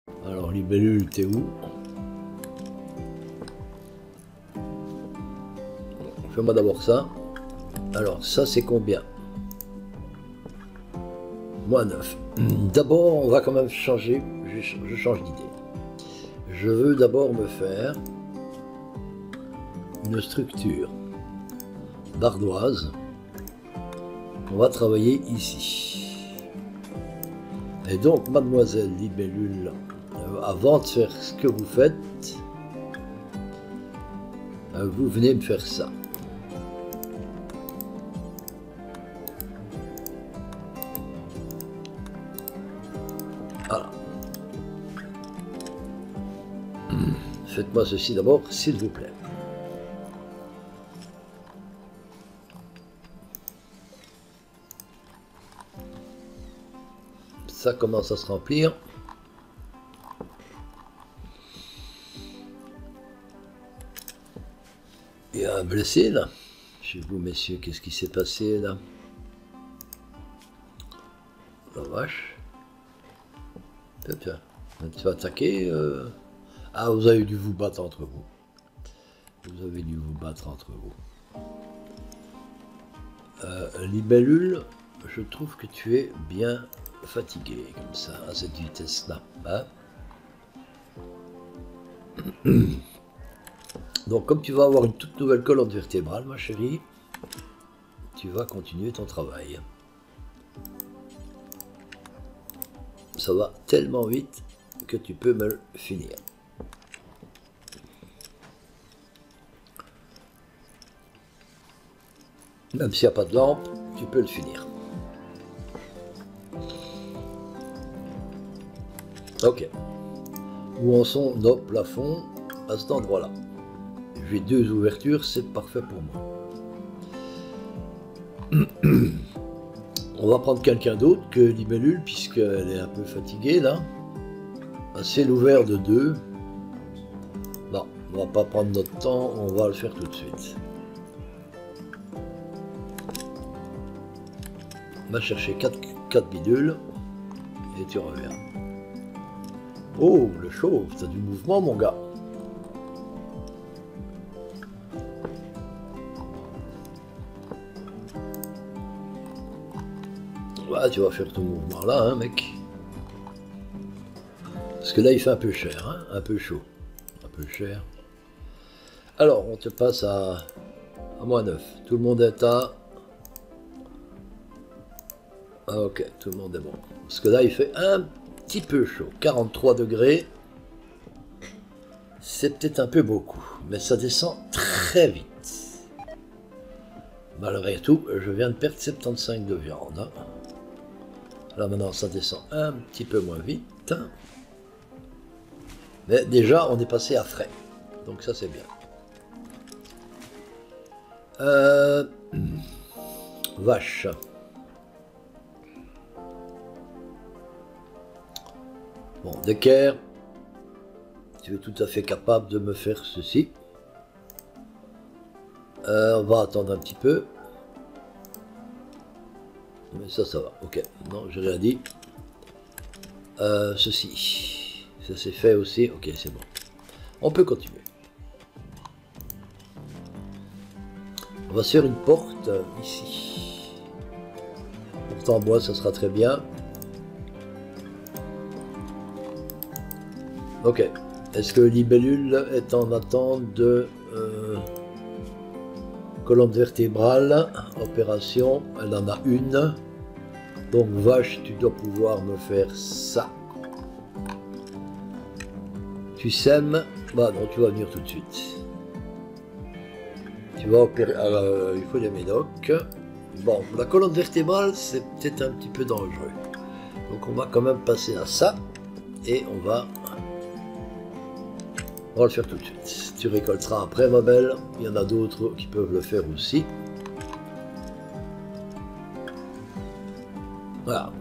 Alors, libellule, t'es où? Fais-moi d'abord ça. Alors, ça, c'est combien? Moins 9. D'abord, on va quand même changer. Je change d'idée. Je veux d'abord me faire une structure d'ardoise. On va travailler ici. Et donc, mademoiselle libellule, avant de faire ce que vous faites, vous venez me faire ça. Voilà. Faites-moi ceci d'abord, s'il vous plaît. Ça commence à se remplir. Il y a un blessé là. Chez vous, messieurs, qu'est-ce qui s'est passé là? La vache. Tiens, tu vas attaquer. Ah, vous avez dû vous battre entre vous. Vous avez dû vous battre entre vous. Libellule, je trouve que tu es bien fatigué comme ça, à cette vitesse-là. Hein? Donc, comme tu vas avoir une toute nouvelle colonne vertébrale, ma chérie, tu vas continuer ton travail. Ça va tellement vite que tu peux me le finir. Même s'il n'y a pas de lampe, tu peux le finir. Ok. Où en sont nos plafonds? À cet endroit-là. J'ai 2 ouvertures, c'est parfait pour moi. On va prendre quelqu'un d'autre que libellule, puisqu'elle est un peu fatiguée là. Un ciel ouvert de 2. Non, on va pas prendre notre temps, on va le faire tout de suite. On va chercher 4 bidules et tu reviens. Oh, le chauve, t'as du mouvement, mon gars. Ouais, tu vas faire ton mouvement là, hein, mec. Parce que là, il fait un peu cher, hein, un peu chaud. Un peu cher. Alors, on te passe à moins 9. Tout le monde est à... Ah, ok, tout le monde est bon. Parce que là, il fait un petit peu chaud. 43 degrés. C'est peut-être un peu beaucoup. Mais ça descend très vite. Malgré tout, je viens de perdre 75 de viande. Hein. Là, maintenant, ça descend un petit peu moins vite. Mais déjà, on est passé à frais. Donc ça, c'est bien. Vache. Bon, d'équerre, tu es tout à fait capable de me faire ceci. On va attendre un petit peu. Mais ça va. Ok. Non, j'ai rien dit. Ceci. Ça c'est fait aussi. Ok, c'est bon. On peut continuer. On va se faire une porte ici. Porte en bois, ça sera très bien. Ok. Est-ce que libellule est en attente de colonne vertébrale? Opération, elle en a une. Donc vache, tu dois pouvoir me faire ça. Tu sèmes? Bah non, tu vas venir tout de suite. Tu vas opérer. Il faut des médocs. Bon, la colonne vertébrale, c'est peut-être un petit peu dangereux. Donc on va quand même passer à ça. Et on va le faire tout de suite. Tu récolteras après, ma belle. Il y en a d'autres qui peuvent le faire aussi. Voilà.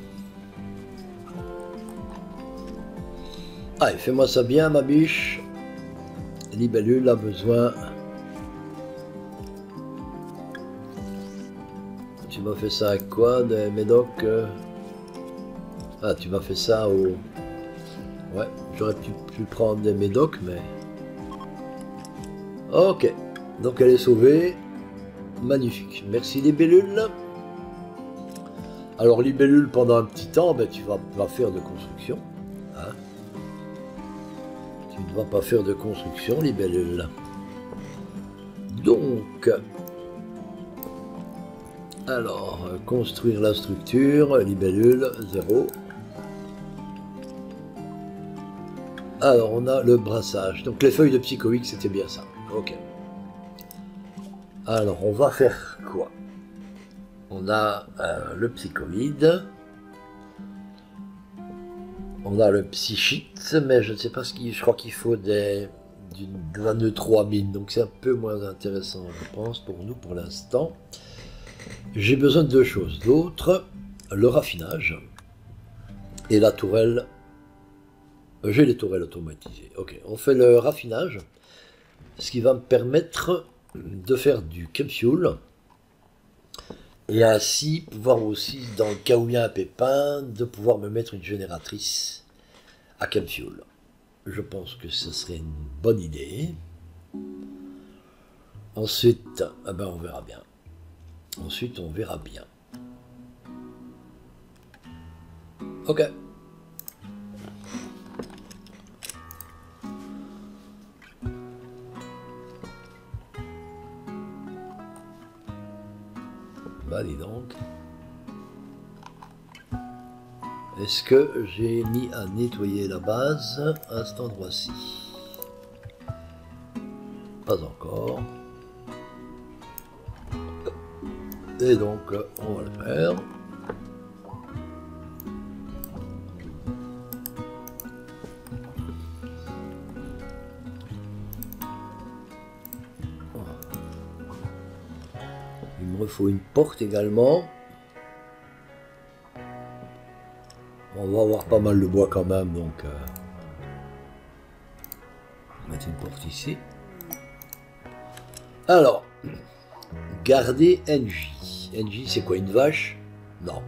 Allez, fais-moi ça bien, ma biche. Libellule a besoin. Tu m'as fait ça avec quoi, des médocs? Ah, tu m'as fait ça Ouais, j'aurais pu prendre des médocs, mais... Ok, donc elle est sauvée. Magnifique. Merci Libellule. Alors Libellule, pendant un petit temps, ben, tu vas pas faire de construction. Hein, tu ne vas pas faire de construction, Libellule. Donc... Alors, construire la structure, Libellule, 0. Alors, on a le brassage. Donc, les feuilles de Psycho-X, c'était bien ça. Ok. Alors, on va faire quoi? On a le psychoïde. On a le psychite, mais je ne sais pas ce qu'il... Je crois qu'il faut de la neutro-amine. Donc, c'est un peu moins intéressant, je pense, pour nous, pour l'instant. J'ai besoin de deux choses. L'autre, le raffinage et la tourelle. J'ai les tourelles automatisées. Ok, on fait le raffinage, ce qui va me permettre de faire du chemfuel et ainsi pouvoir aussi, dans le cas où il y a un pépin, de pouvoir me mettre une génératrice à chemfuel. Je pense que ce serait une bonne idée. Ensuite, eh ben on verra bien. Ensuite, on verra bien. Ok. Bah, dis donc. Est-ce que j'ai mis à nettoyer la base à cet endroit-ci? Pas encore. Et donc, on va le faire. Il me faut une porte également. On va avoir pas mal de bois quand même, donc on va mettre une porte ici. Alors, garder NJ. NJ, c'est quoi, une vache? Non.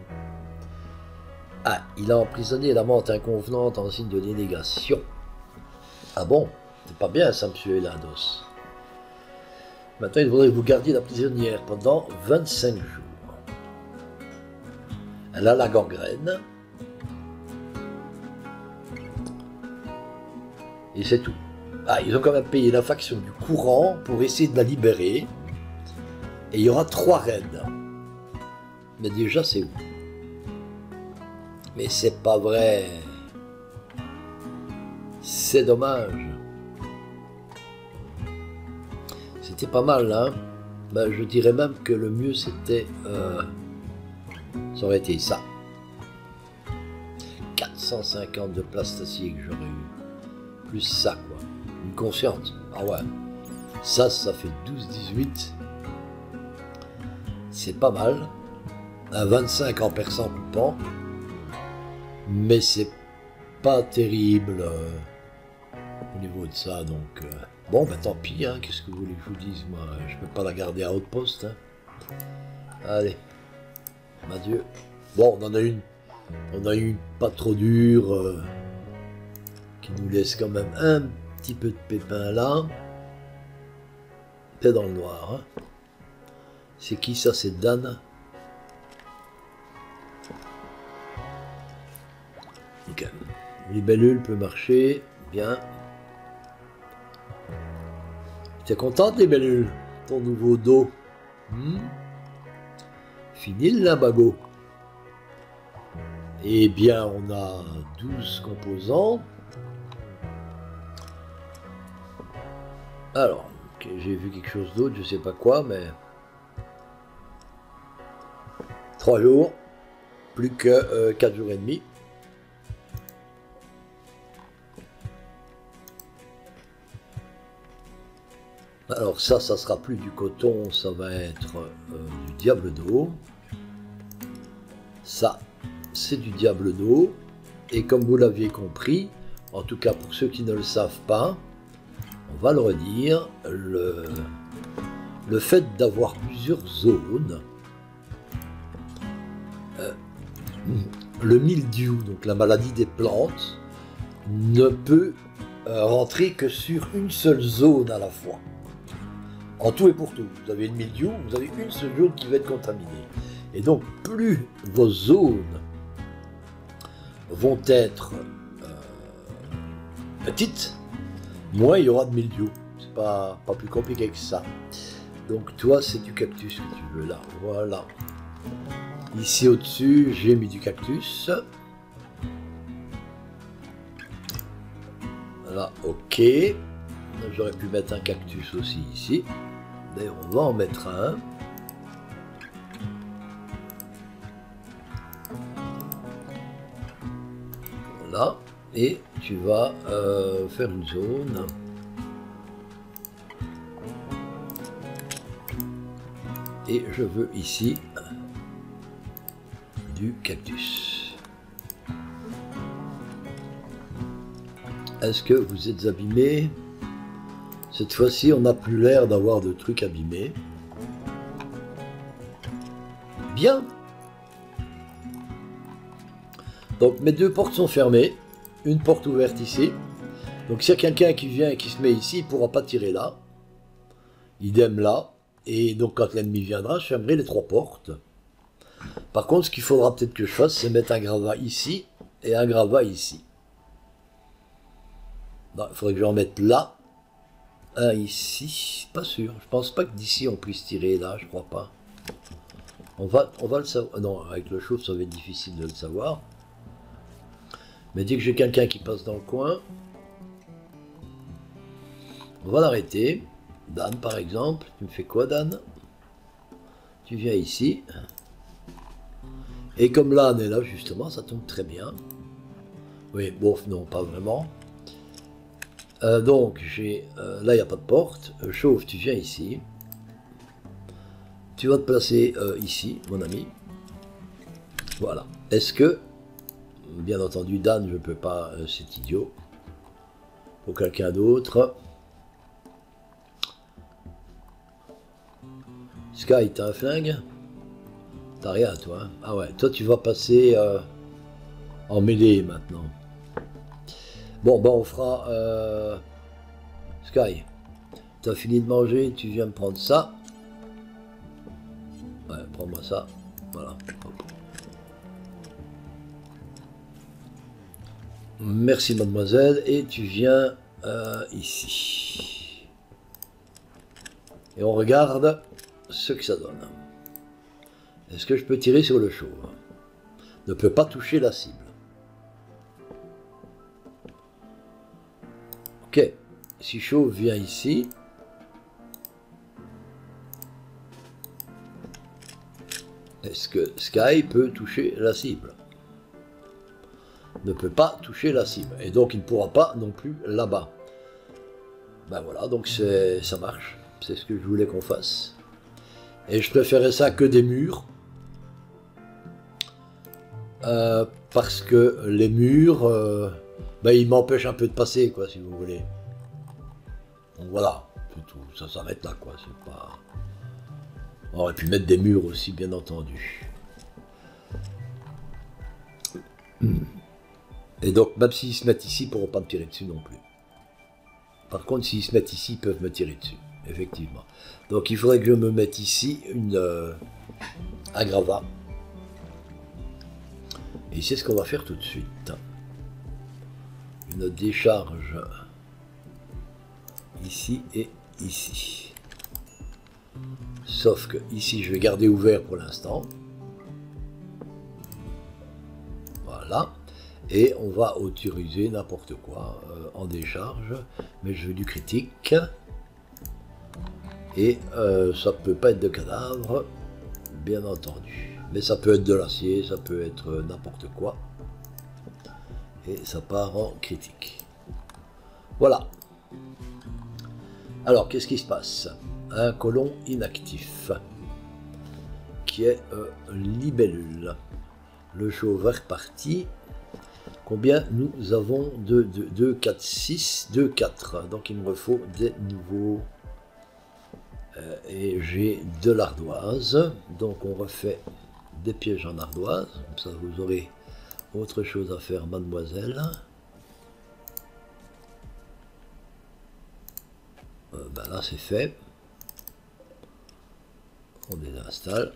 Ah, il a emprisonné la menthe inconvenante en signe de dénégation. Ah bon? C'est pas bien ça, monsieur Elados. Maintenant, il faudrait que vous gardiez la prisonnière pendant 25 jours. Elle a la gangrène. Et c'est tout. Ah, ils ont quand même payé la faction du courant pour essayer de la libérer. Et il y aura 3 raids. Mais déjà, c'est où? Mais c'est pas vrai. C'est dommage. C'était pas mal, hein. Ben, je dirais même que le mieux, c'était... ça aurait été ça. 450 de plastacier que j'aurais eu. Plus ça, quoi. Une conscience. Ah ouais. Ça fait 12-18. C'est pas mal. Un 25 en perçant coupant. Mais c'est pas terrible au niveau de ça, donc... Bon, ben tant pis, hein, qu'est-ce que vous voulez que je vous dise, moi, je peux pas la garder à haute poste, hein. Allez, adieu. Bon, on a une pas trop dure, qui nous laisse quand même un petit peu de pépins là. C'est dans le noir, hein. C'est qui ça? C'est Dan. Ok. Libellule peut marcher, bien. T'es contente, Libellule? Ton nouveau dos. Fini le limbago. Eh bien, on a 12 composants. Alors, okay, j'ai vu quelque chose d'autre, je sais pas quoi, mais... 3 jours, plus que 4 jours et demi. Alors ça sera plus du coton, ça va être du diable d'eau. Ça, c'est du diable d'eau. Et comme vous l'aviez compris, en tout cas pour ceux qui ne le savent pas, on va le redire, le fait d'avoir plusieurs zones, le mildiou, donc la maladie des plantes, ne peut rentrer que sur une seule zone à la fois. En tout et pour tout, vous avez une mildiou, vous avez une seule zone qui va être contaminée. Et donc, plus vos zones vont être petites, moins il y aura de mildiou. C'est pas plus compliqué que ça. Donc toi, c'est du cactus que tu veux là. Voilà. Ici au-dessus, j'ai mis du cactus. Voilà, ok. J'aurais pu mettre un cactus aussi ici. D'ailleurs, on va en mettre un. Voilà. Et tu vas faire une zone. Et je veux ici du cactus. Est-ce que vous êtes abîmé? Cette fois-ci, on n'a plus l'air d'avoir de trucs abîmés. Bien. Donc mes deux portes sont fermées. Une porte ouverte ici. Donc s'il y a quelqu'un qui vient et qui se met ici, il ne pourra pas tirer là. Idem là. Et donc quand l'ennemi viendra, je fermerai les trois portes. Par contre, ce qu'il faudra peut-être que je fasse, c'est mettre un gravat ici et un gravat ici. Non, il faudrait que j'en mette là. Un ici. Pas sûr. Je pense pas que d'ici on puisse tirer là, je crois pas. On va le savoir. Non, avec le chauffe, ça va être difficile de le savoir. Mais dès que j'ai quelqu'un qui passe dans le coin, on va l'arrêter. Dan, par exemple, tu me fais quoi, Dan? Tu viens ici. Et comme l'âne est là, justement, ça tombe très bien. Oui, bon, non, pas vraiment. Donc, j'ai... là, il n'y a pas de porte. Chauffe, tu viens ici. Tu vas te placer ici, mon ami. Voilà. Est-ce que... Bien entendu, Dan, je ne peux pas, c'est idiot. Pour quelqu'un d'autre... Sky, t'as un flingue? T'as rien, toi, hein? Ah ouais, toi tu vas passer en mêlée maintenant. Bon, ben on fera... Sky, t'as fini de manger, tu viens me prendre ça. Ouais, prends-moi ça. Voilà. Hop. Merci mademoiselle, et tu viens ici. Et on regarde ce que ça donne. Est-ce que je peux tirer sur le chauve? Ne peut pas toucher la cible. Ok. Si chauve vient ici. Est-ce que Sky peut toucher la cible? Ne peut pas toucher la cible. Et donc il ne pourra pas non plus là-bas. Ben voilà, donc ça marche. C'est ce que je voulais qu'on fasse. Et je préférais ça que des murs. Parce que les murs, ben, ils m'empêchent un peu de passer, quoi, si vous voulez. Donc voilà, c'est tout. Ça s'arrête là, quoi. C'est pas... On aurait pu mettre des murs aussi, bien entendu. Et donc, même s'ils se mettent ici, ils ne pourront pas me tirer dessus non plus. Par contre, s'ils se mettent ici, ils peuvent me tirer dessus. Effectivement. Donc il faudrait que je me mette ici un gravat. Et c'est ce qu'on va faire tout de suite. Une décharge ici et ici. Sauf que ici je vais garder ouvert pour l'instant. Voilà. Et on va autoriser n'importe quoi en décharge. Mais je veux du critique. Et ça peut pas être de cadavre, bien entendu. Mais ça peut être de l'acier, ça peut être n'importe quoi. Et ça part en critique. Voilà. Alors, qu'est-ce qui se passe? Un colon inactif, qui est libellule. Le chauve est reparti. Combien nous avons? 2, 4, 6, 2, 4. Donc il me faut des nouveaux... et j'ai de l'ardoise, donc on refait des pièges en ardoise, comme ça vous aurez autre chose à faire, mademoiselle. Ben là c'est fait. On désinstalle.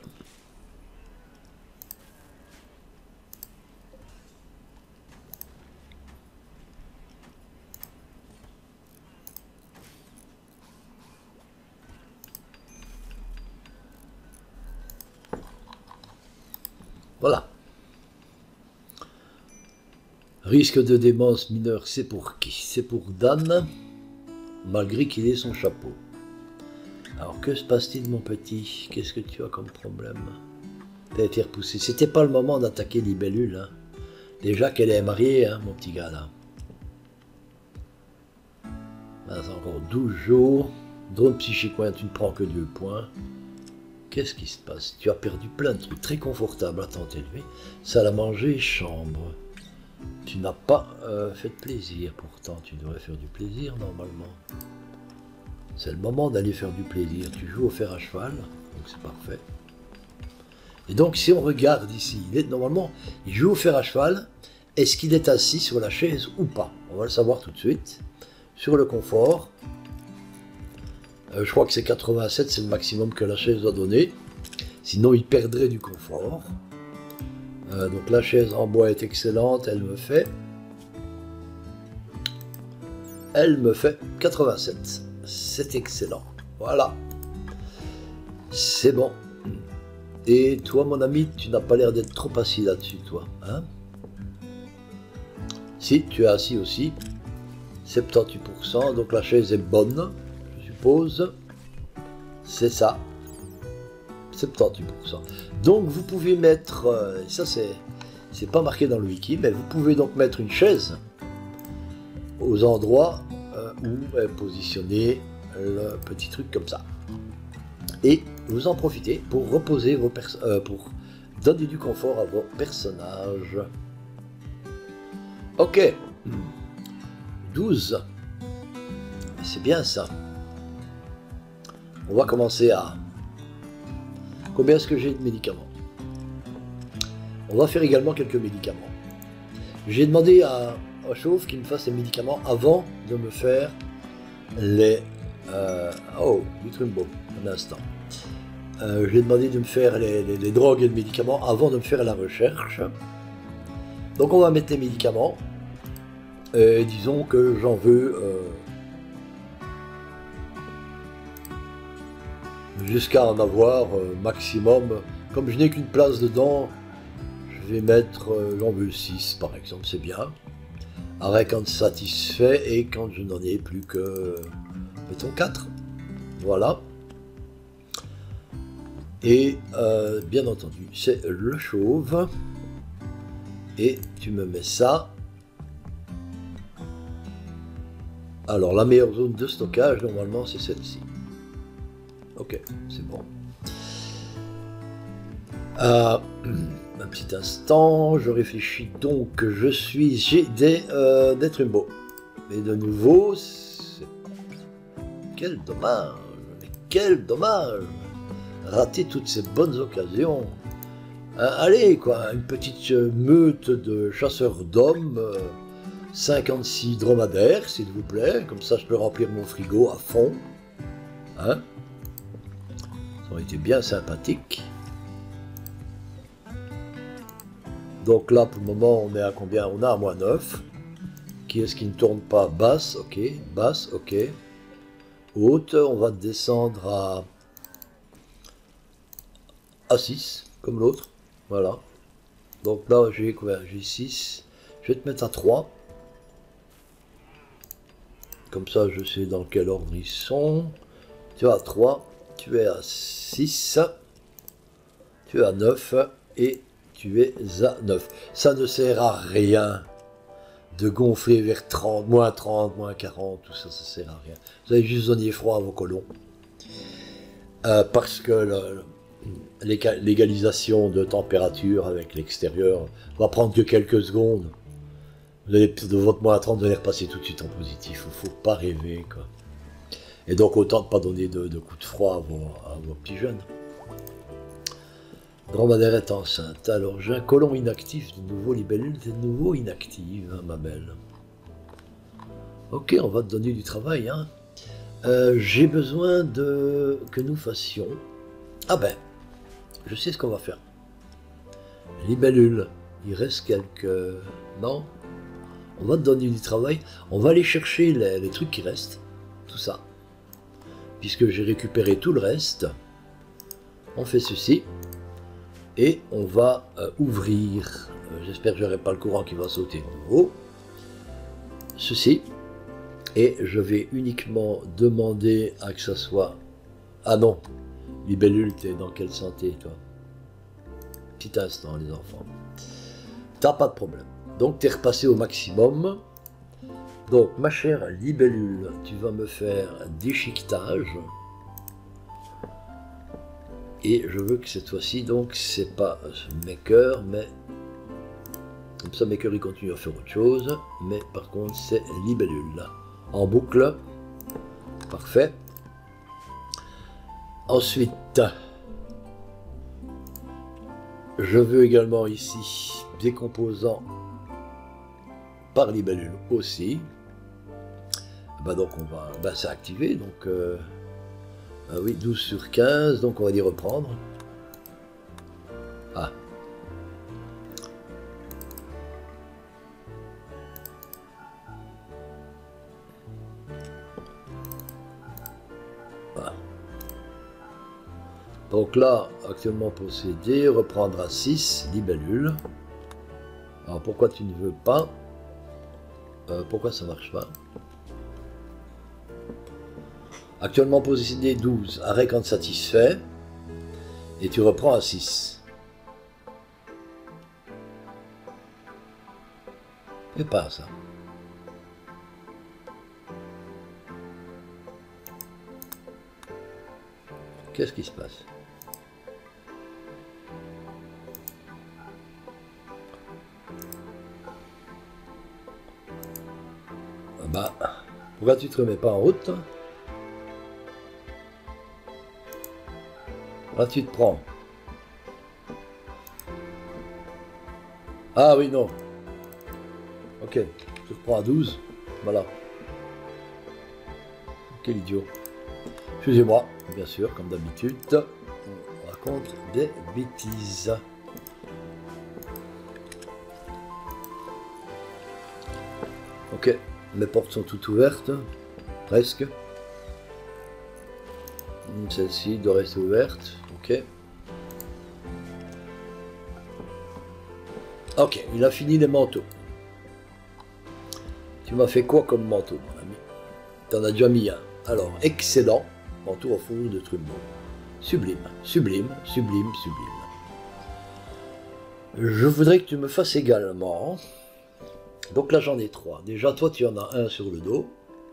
Voilà. Risque de démence mineure, c'est pour qui? C'est pour Dan, malgré qu'il ait son chapeau. Alors que se passe-t-il mon petit? Qu'est-ce que tu as comme problème? T'as été repoussé. C'était pas le moment d'attaquer Libellule. Hein. Déjà qu'elle est mariée, hein, mon petit gars là. Ben, c'est encore 12 jours. Drone psychique, ouais, tu ne prends que 2 points. Qu'est-ce qui se passe? Tu as perdu plein de trucs très confortables à temps élevé. Salle à manger, chambre. Tu n'as pas fait de plaisir, pourtant tu devrais faire du plaisir normalement. C'est le moment d'aller faire du plaisir. Tu joues au fer à cheval, donc c'est parfait. Et donc si on regarde ici, normalement il joue au fer à cheval. Est-ce qu'il est assis sur la chaise ou pas? On va le savoir tout de suite. Sur le confort, je crois que c'est 87, c'est le maximum que la chaise doit donner. Sinon il perdrait du confort. Donc la chaise en bois est excellente, elle me fait 87, c'est excellent, voilà, c'est bon. Et toi mon ami, tu n'as pas l'air d'être trop assis là-dessus toi, hein? Si, tu es assis aussi, 78%, donc la chaise est bonne, je suppose, c'est ça. 78%. Donc vous pouvez mettre, ça c'est pas marqué dans le wiki, mais vous pouvez donc mettre une chaise aux endroits où est positionné le petit truc comme ça. Et vous en profitez pour reposer vos pour donner du confort à vos personnages. Ok. 12. C'est bien ça. On va commencer à... Combien est-ce que j'ai de médicaments? On va faire également quelques médicaments. J'ai demandé à Chauve qu'il me fasse les médicaments avant de me faire les... oh, du Trumbo, un instant. J'ai demandé de me faire les drogues et les médicaments avant de me faire la recherche. Donc on va mettre les médicaments. Et disons que j'en veux... jusqu'à en avoir maximum. Comme je n'ai qu'une place dedans, je vais mettre, j'en veux 6 par exemple, c'est bien. Arrêt quand satisfait et quand je n'en ai plus que, mettons 4. Voilà. Et bien entendu, c'est le chauve. Et tu me mets ça. Alors la meilleure zone de stockage, normalement, c'est celle-ci. Ok, c'est bon. Un petit instant, je réfléchis donc. J'ai des Trumbo. Mais de nouveau, quel dommage, mais quel dommage. Rater toutes ces bonnes occasions. Allez, quoi, une petite meute de chasseurs d'hommes. 56 dromadaires, s'il vous plaît. Comme ça, je peux remplir mon frigo à fond. Hein? Ça aurait été bien sympathique. Donc là, pour le moment, on est à combien? On est à moins 9. Qui est-ce qui ne tourne pas? Basse, ok. Basse, ok. Haute, on va descendre à 6, comme l'autre. Voilà. Donc là, j'ai combien? J'ai 6. Je vais te mettre à 3. Comme ça, je sais dans quel ordre ils sont. Tu es à 3. Tu es à 6. Tu es à 9. Et tu es à 9. Ça ne sert à rien de gonfler vers 30, moins 30, moins 40, tout ça, ça sert à rien. Vous allez juste donner froid à vos colons. Parce que l'égalisation de température avec l'extérieur va prendre que quelques secondes. Vous allez, de votre moins 30, vous allez repasser tout de suite en positif. Il ne faut pas rêver, quoi. Et donc, autant ne pas donner de coups de froid à vos petits jeunes. Dromadaire est enceinte. Alors, j'ai un colon inactif, de nouveau libellule, de nouveau inactive, hein, ma belle. Ok, on va te donner du travail, hein. J'ai besoin que nous fassions... Ah ben, je sais ce qu'on va faire. Libellule, il reste quelques... Non? On va te donner du travail. On va aller chercher les trucs qui restent. Tout ça. Puisque j'ai récupéré tout le reste. On fait ceci. Et on va ouvrir. J'espère que j'aurai pas le courant qui va sauter de nouveau. Ceci. Et je vais uniquement demander à que ça soit... Ah non. Libellule, t'es dans quelle santé, toi? Petit instant, les enfants. T'as pas de problème. Donc, tu es repassé au maximum. Donc, ma chère libellule, tu vas me faire déchiquetage. Et je veux que cette fois-ci, donc, c'est pas Maker, mais... Comme ça, Maker, il continue à faire autre chose. Mais par contre, c'est libellule, là. En boucle. Parfait. Ensuite, je veux également ici des composants par libellule aussi. Bah donc on va, bah c'est activé, donc oui, 12 sur 15, donc on va y reprendre. Ah. Voilà. Donc là, actuellement possédé, reprendre à 6, libellule. Alors pourquoi tu ne veux pas? Pourquoi ça marche pas? Actuellement possédé 12, arrêt quand satisfait, et tu reprends à 6. Fais pas ça. Qu'est-ce qui se passe? Bah, pourquoi tu te remets pas en route? Là, tu te prends. Ah oui, non. Ok, tu reprends à 12. Voilà. Quel idiot. Excusez-moi, bien sûr, comme d'habitude, on raconte des bêtises. Ok, mes portes sont toutes ouvertes, presque. Celle-ci doit rester ouverte, ok. Ok, il a fini les manteaux. Tu m'as fait quoi comme manteau, mon ami? T'en as déjà mis un. Alors, excellent. Manteau en fourrure de Trumbo. Sublime, sublime, sublime, sublime. Je voudrais que tu me fasses également... Donc là, j'en ai 3. Déjà, toi, tu en as un sur le dos.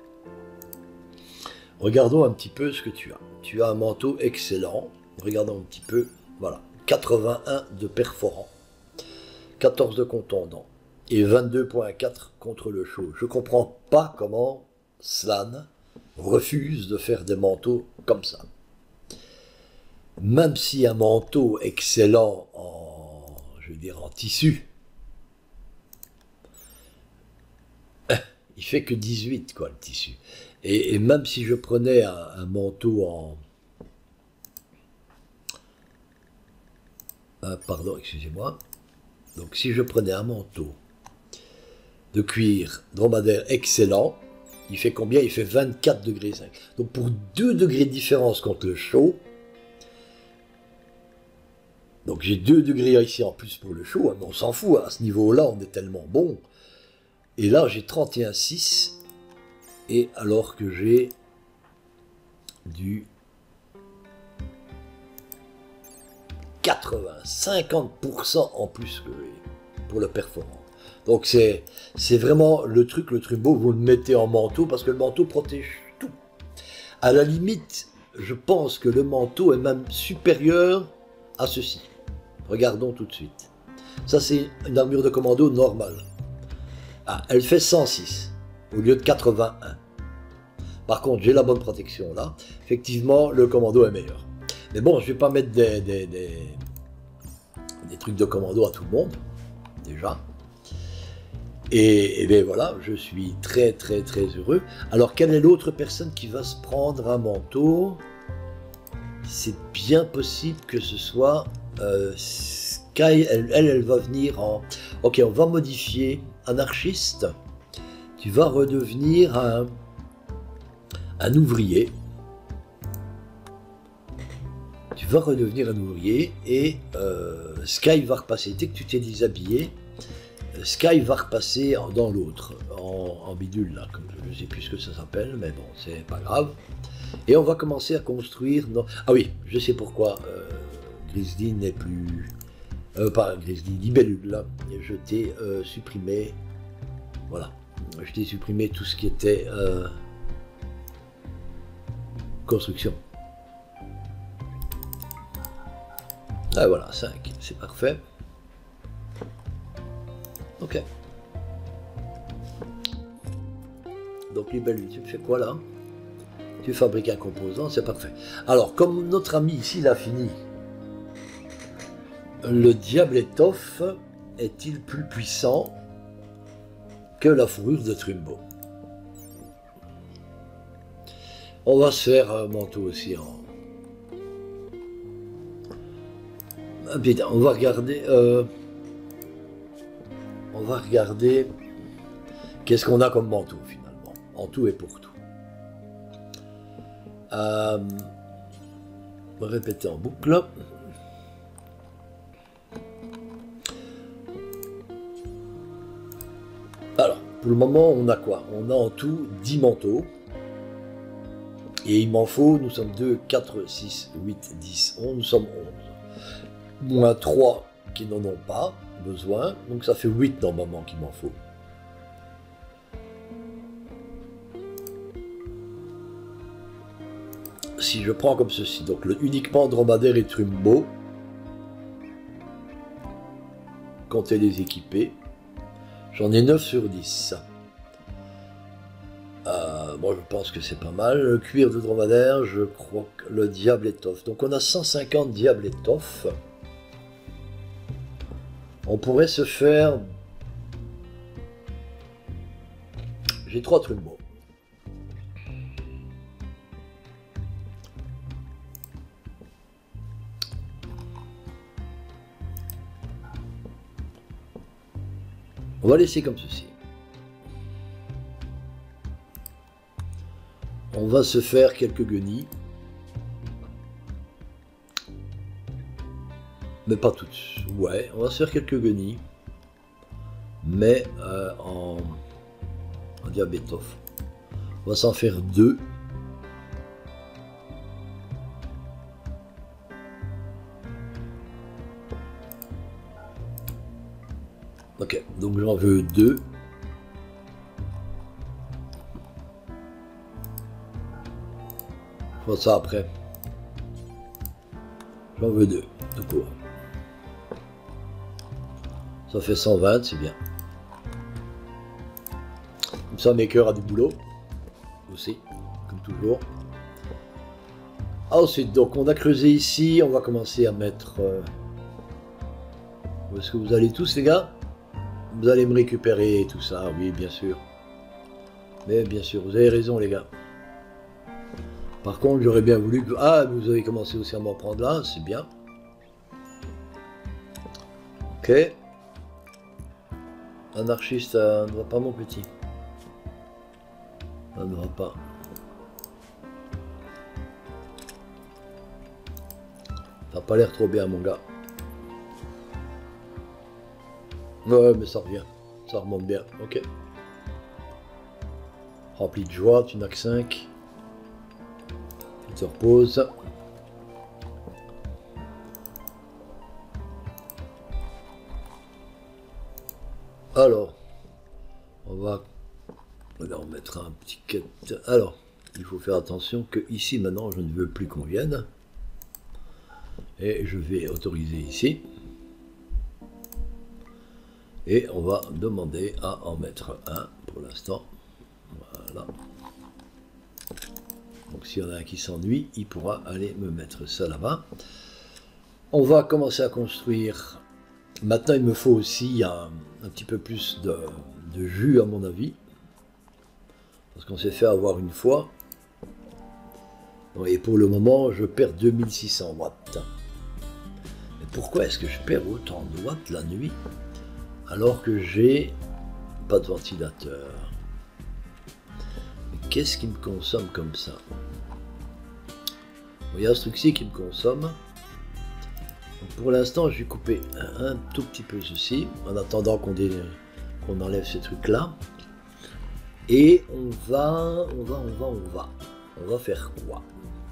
Regardons un petit peu ce que tu as. Tu as un manteau excellent. Regardons un petit peu. Voilà. 81 de perforant. 14 de contondant. Et 22.4 contre le chaud. Je ne comprends pas comment Slan refuse de faire des manteaux comme ça. Même si un manteau excellent en, je veux dire, en tissu, il fait que 18, quoi, le tissu. Et même si je prenais un manteau en... pardon, excusez-moi. Donc si je prenais un manteau de cuir dromadaire excellent, il fait combien? Il fait 24 degrés 5. Donc pour 2 degrés de différence contre le chaud, donc j'ai 2 degrés ici en plus pour le chaud, hein, mais on s'en fout, hein, à ce niveau-là on est tellement bon. Et là j'ai 31,6, et alors que j'ai du 80, 50% en plus que pour le performant. Donc c'est vraiment le truc, le Trumbo, vous le mettez en manteau parce que le manteau protège tout. À la limite, je pense que le manteau est même supérieur à ceci. Regardons tout de suite. Ça c'est une armure de commando normale. Ah, elle fait 106 au lieu de 81. Par contre, j'ai la bonne protection là. Effectivement, le commando est meilleur. Mais bon, je vais pas mettre des trucs de commando à tout le monde, déjà. Et bien voilà, je suis très très très heureux. Alors quelle est l'autre personne qui va se prendre un manteau? C'est bien possible que ce soit Sky, elle va venir en... Ok, on va modifier anarchiste. Tu vas redevenir un ouvrier. Tu vas redevenir un ouvrier et Sky va repasser. Dès que tu t'es déshabillé, Sky va repasser dans l'autre, en bidule, là, comme je ne sais plus ce que ça s'appelle, mais bon, c'est pas grave. Et on va commencer à construire... Ah oui, je sais pourquoi Grizzly n'est plus... pas Grizzly, Libellule, là. Je t'ai supprimé... Voilà. Je t'ai supprimé tout ce qui était construction. Ah voilà, 5, c'est parfait. Ok. Donc Libellule, tu me fais quoi là? Tu fabriques un composant, c'est parfait. Alors, comme notre ami ici l'a fini, le diable étoffe est-il plus puissant que la fourrure de Trumbo? On va se faire un manteau aussi en... Ah, putain, on va regarder... On va regarder qu'est-ce qu'on a comme manteau finalement, en tout et pour tout. Répéter en boucle. Alors, pour le moment, on a quoi? On a en tout 10 manteaux. Et il m'en faut, nous sommes 2, 4, 6, 8, 10, 11, nous sommes 11. Moins 3 qui n'en ont pas besoin, donc ça fait 8 normalement qu'il m'en faut. Si je prends comme ceci, donc uniquement dromadaire et Trumbo, comptez les équipés, j'en ai 9 sur 10. Moi je pense que c'est pas mal. Le cuir de dromadaire, je crois que le diable étoffe. Donc on a 150 diable étoffe. On pourrait se faire... J'ai 3 Trumbo. On va laisser comme ceci. On va se faire quelques guenilles. Mais pas toutes. Ouais, on va se faire quelques guenilles. Mais en diable étoffe. On va s'en faire 2. Ok, donc j'en veux 2. Je vois ça après. J'en veux 2, tout court. Ça fait 120, c'est bien. Comme ça, Maker a du boulot. Aussi, comme toujours. Ensuite, donc on a creusé ici. On va commencer à mettre... Où est-ce que vous allez tous, les gars? Vous allez me récupérer et tout ça, oui, bien sûr. Mais bien sûr, vous avez raison, les gars. Par contre, j'aurais bien voulu que... Ah, vous avez commencé aussi à m'en prendre là, c'est bien. Ok. Anarchiste, ne va pas, mon petit. Ça ne va pas. T'as pas l'air trop bien, mon gars. Ouais, mais ça revient. Ça remonte bien. Ok. Rempli de joie, tu n'as que 5. Tu te reposes. Alors, on va en mettre un petit quête. Alors, il faut faire attention que ici, maintenant, je ne veux plus qu'on vienne. Et je vais autoriser ici. Et on va demander à en mettre un pour l'instant. Voilà. Donc s'il y en a un qui s'ennuie, il pourra aller me mettre ça là-bas. On va commencer à construire Maintenant, il me faut aussi un petit peu plus de jus, à mon avis. Parce qu'on s'est fait avoir une fois. Et pour le moment, je perds 2600 watts. Mais pourquoi est-ce que je perds autant de watts la nuit alors que j'ai pas de ventilateur? Mais qu'est-ce qui me consomme comme ça? Il y a ce truc-ci qui me consomme. Donc pour l'instant, je vais couper un tout petit peu ceci, en attendant qu'on enlève ces trucs-là. Et on va faire quoi?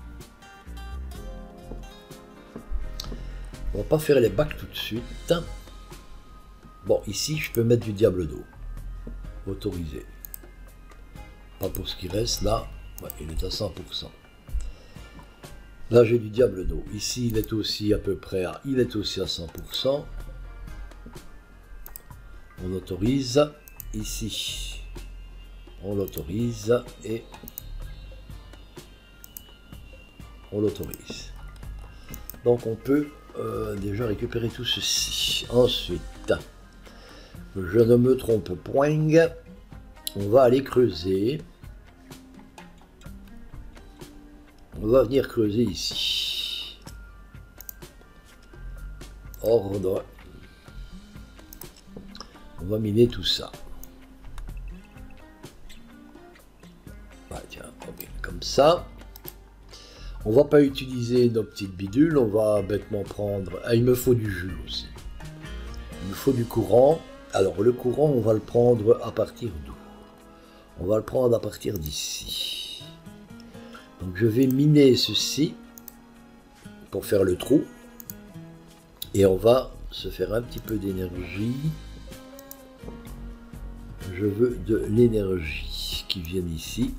On va pas faire les bacs tout de suite. Bon, ici, je peux mettre du diable d'eau. Autorisé. Pas pour ce qui reste, là. Ouais, il est à 100%. Là, j'ai du diable d'eau. Ici, il est aussi à peu près à... Il est aussi à 100%. On autorise. Ici, on l'autorise. Et on l'autorise. Donc, on peut déjà récupérer tout ceci. Ensuite, je ne me trompe point. On va aller creuser. On va venir creuser ici. Ordre. On va miner tout ça. Ah, tiens, comme ça. On va pas utiliser nos petites bidules. On va bêtement prendre... Ah, il me faut du jus aussi. Il me faut du courant. Alors, le courant, on va le prendre à partir d'où? On va le prendre à partir d'ici. Donc je vais miner ceci pour faire le trou. Et on va se faire un petit peu d'énergie. Je veux de l'énergie qui vienne ici.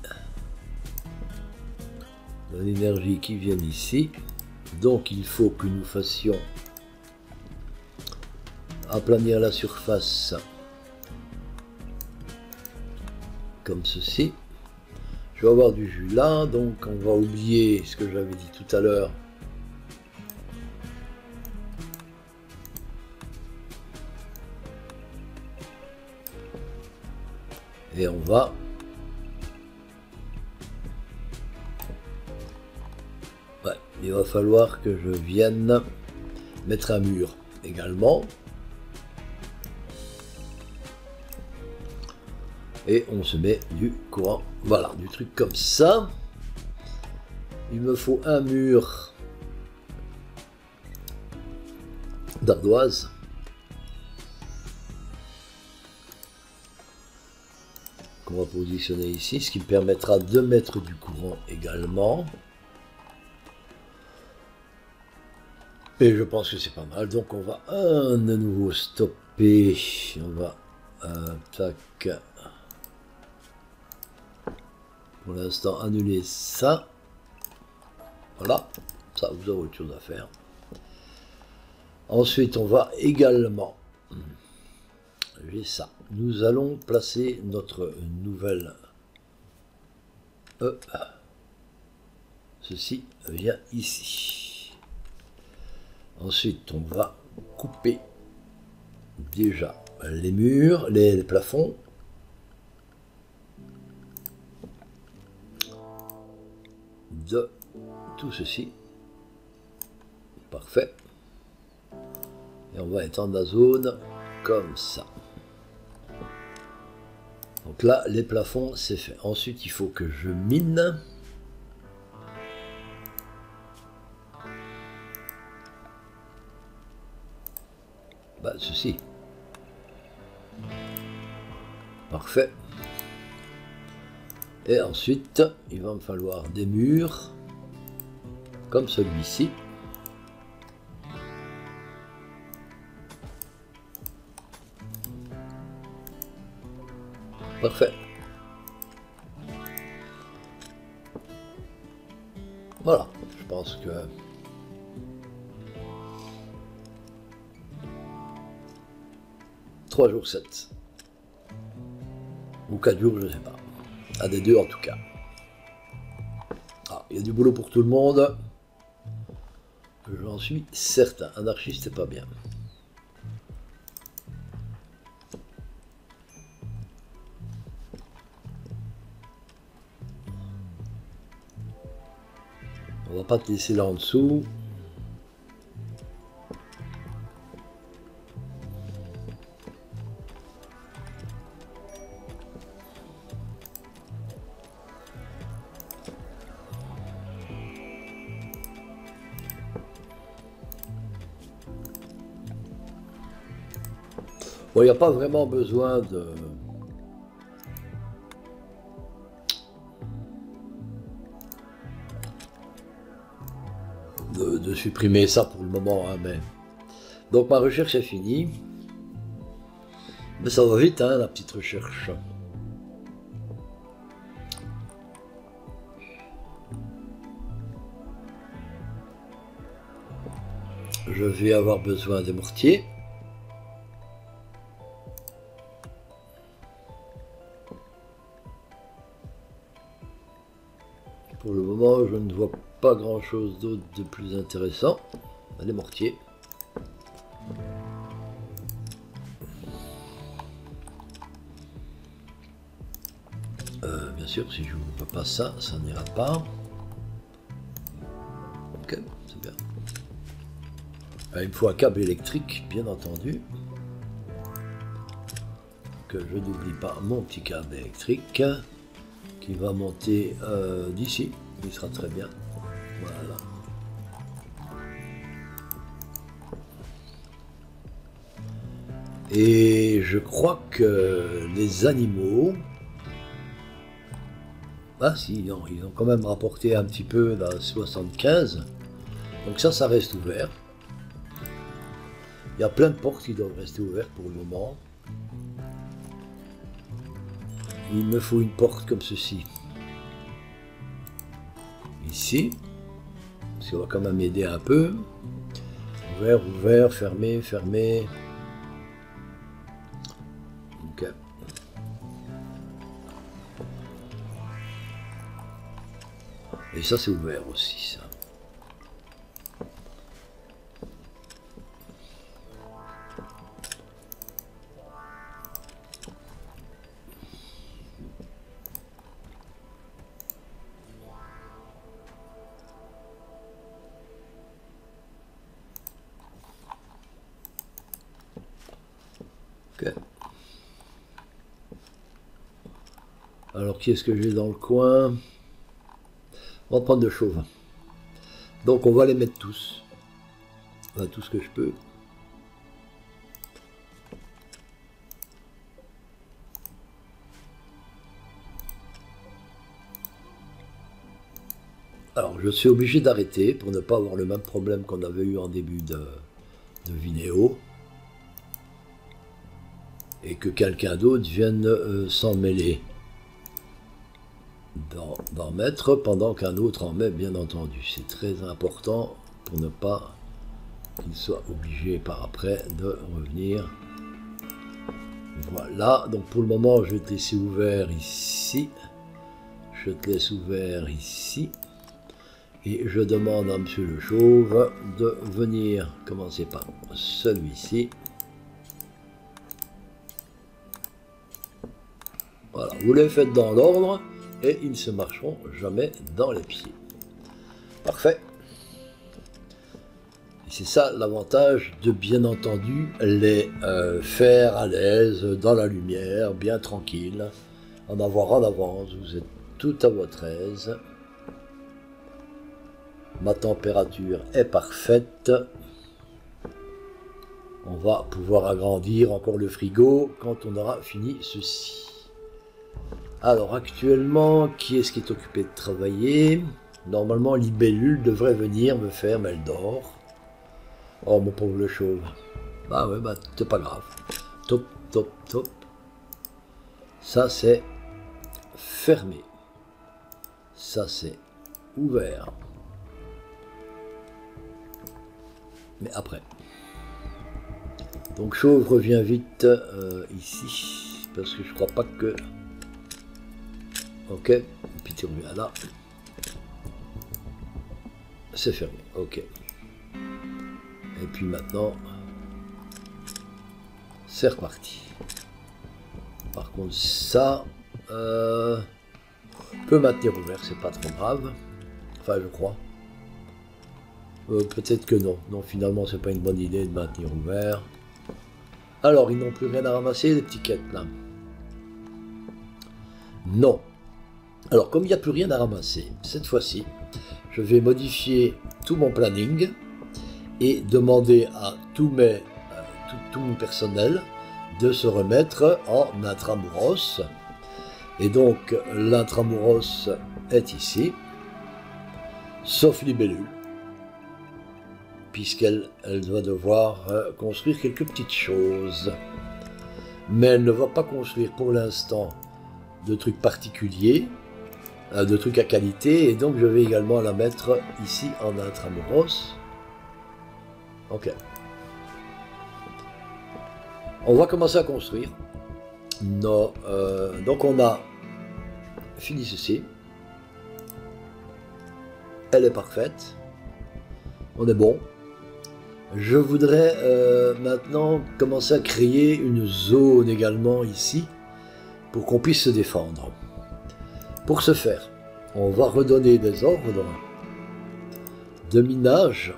De l'énergie qui vienne ici. Donc il faut que nous fassions aplanir la surface comme ceci. Je vais avoir du jus là, donc on va oublier ce que j'avais dit tout à l'heure. Et on va il va falloir que je vienne mettre un mur également. Et on se met du courant, voilà, du truc comme ça. Il me faut un mur d'ardoise. Qu'on va positionner ici, ce qui me permettra de mettre du courant également. Et je pense que c'est pas mal, donc on va de nouveau stopper. On va tac. Pour l'instant, annuler ça. Voilà, ça vous avez autre chose à faire. Ensuite, on va également, j'ai ça. Nous allons placer notre nouvelle E. Ceci vient ici. Ensuite, on va couper déjà les murs, les plafonds. De tout ceci. Parfait. Et on va étendre la zone comme ça. Donc là, les plafonds, c'est fait. Ensuite, il faut que je mine. Bah, ceci. Parfait. Et ensuite, il va me falloir des murs comme celui-ci. Parfait. Voilà, je pense que... Trois jours 7. Ou 4 jours, je ne sais pas. Un des deux en tout cas. Ah, il y a du boulot pour tout le monde. J'en suis certain. Anarchiste, c'est pas bien. On va pas te laisser là en dessous. Bon, il n'y a pas vraiment besoin de supprimer ça pour le moment, hein, mais... Donc ma recherche est finie. Mais ça va vite, hein, la petite recherche. Je vais avoir besoin des mortiers. Pour le moment, je ne vois pas grand chose d'autre de plus intéressant. Les mortiers. Bien sûr, si je n'ouvre pas ça, ça n'ira pas. Ok, c'est bien. Il me faut un câble électrique, bien entendu. Que je n'oublie pas mon petit câble électrique qui va monter d'ici. Il sera très bien. Voilà. Et je crois que les animaux... Ah si, ils ont quand même rapporté un petit peu la 75. Donc ça reste ouvert. Il y a plein de portes qui doivent rester ouvertes pour le moment. Il me faut une porte comme ceci. Ici. Ça va quand même aider un peu. Ouvert, ouvert, fermé, fermé. Ok. Et ça c'est ouvert aussi, ça. Ok. Alors qui est-ce que j'ai dans le coin? On va prendre de chauve. Donc on va les mettre tous. Enfin, tout ce que je peux. Alors je suis obligé d'arrêter pour ne pas avoir le même problème qu'on avait eu en début de vidéo. Et que quelqu'un d'autre vienne s'en mêler. D'en mettre pendant qu'un autre en met, bien entendu. C'est très important pour ne pas qu'il soit obligé par après de revenir. Voilà, donc pour le moment je vais te laisser ouvert ici. Je te laisse ouvert ici. Et je demande à monsieur le chauve de venir commencer par celui-ci. Voilà, vous les faites dans l'ordre. Et ils ne se marcheront jamais dans les pieds. Parfait. C'est ça l'avantage de bien entendu les faire à l'aise, dans la lumière, bien tranquille, en avoir en avance, vous êtes tout à votre aise. Ma température est parfaite. On va pouvoir agrandir encore le frigo quand on aura fini ceci. Alors actuellement, qui est-ce qui est occupé de travailler? Normalement, Libellule devrait venir me faire, mais elle dort. Oh mon pauvre le chauve. Bah ouais, bah c'est pas grave. Top, top, top. Ça c'est fermé. Ça c'est ouvert. Mais après. Donc chauve revient vite ici. Parce que je crois pas que... Ok, et puis tu reviens là. C'est fermé, ok. Et puis maintenant, c'est reparti. Par contre, ça peut maintenir ouvert, c'est pas trop grave. Enfin, je crois. Peut-être que non. Non, finalement, c'est pas une bonne idée de maintenir ouvert. Alors, ils n'ont plus rien à ramasser, les petits quêtes, là. Non. Alors, comme il n'y a plus rien à ramasser, cette fois-ci, je vais modifier tout mon planning et demander à tout mon personnel de se remettre en intramuros. Et donc, l'intramuros est ici, sauf Libellule, puisqu'elle va devoir construire quelques petites choses. Mais elle ne va pas construire pour l'instant de trucs particuliers, de trucs à qualité, et donc je vais également la mettre ici en intramuros. Ok. On va commencer à construire. Non, donc on a fini ceci. Elle est parfaite. On est bon. Je voudrais maintenant commencer à créer une zone également ici pour qu'on puisse se défendre. Pour ce faire, on va redonner des ordres de minage.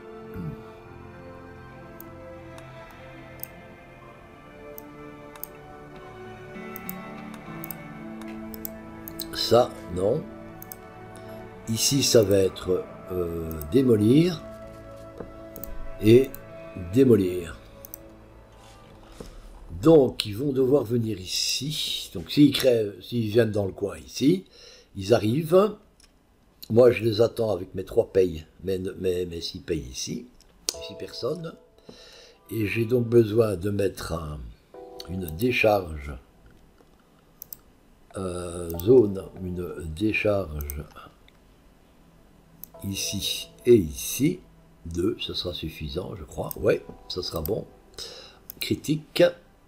Ça, non. Ici, ça va être démolir et démolir. Donc, ils vont devoir venir ici. Donc, s'ils viennent dans le coin ici, ils arrivent. Moi, je les attends avec mes 3 payes, mes 6 payes ici. 6 personnes. Et j'ai donc besoin de mettre une décharge zone, une décharge ici et ici. 2, ça sera suffisant, je crois. Ouais, ça sera bon. Critique.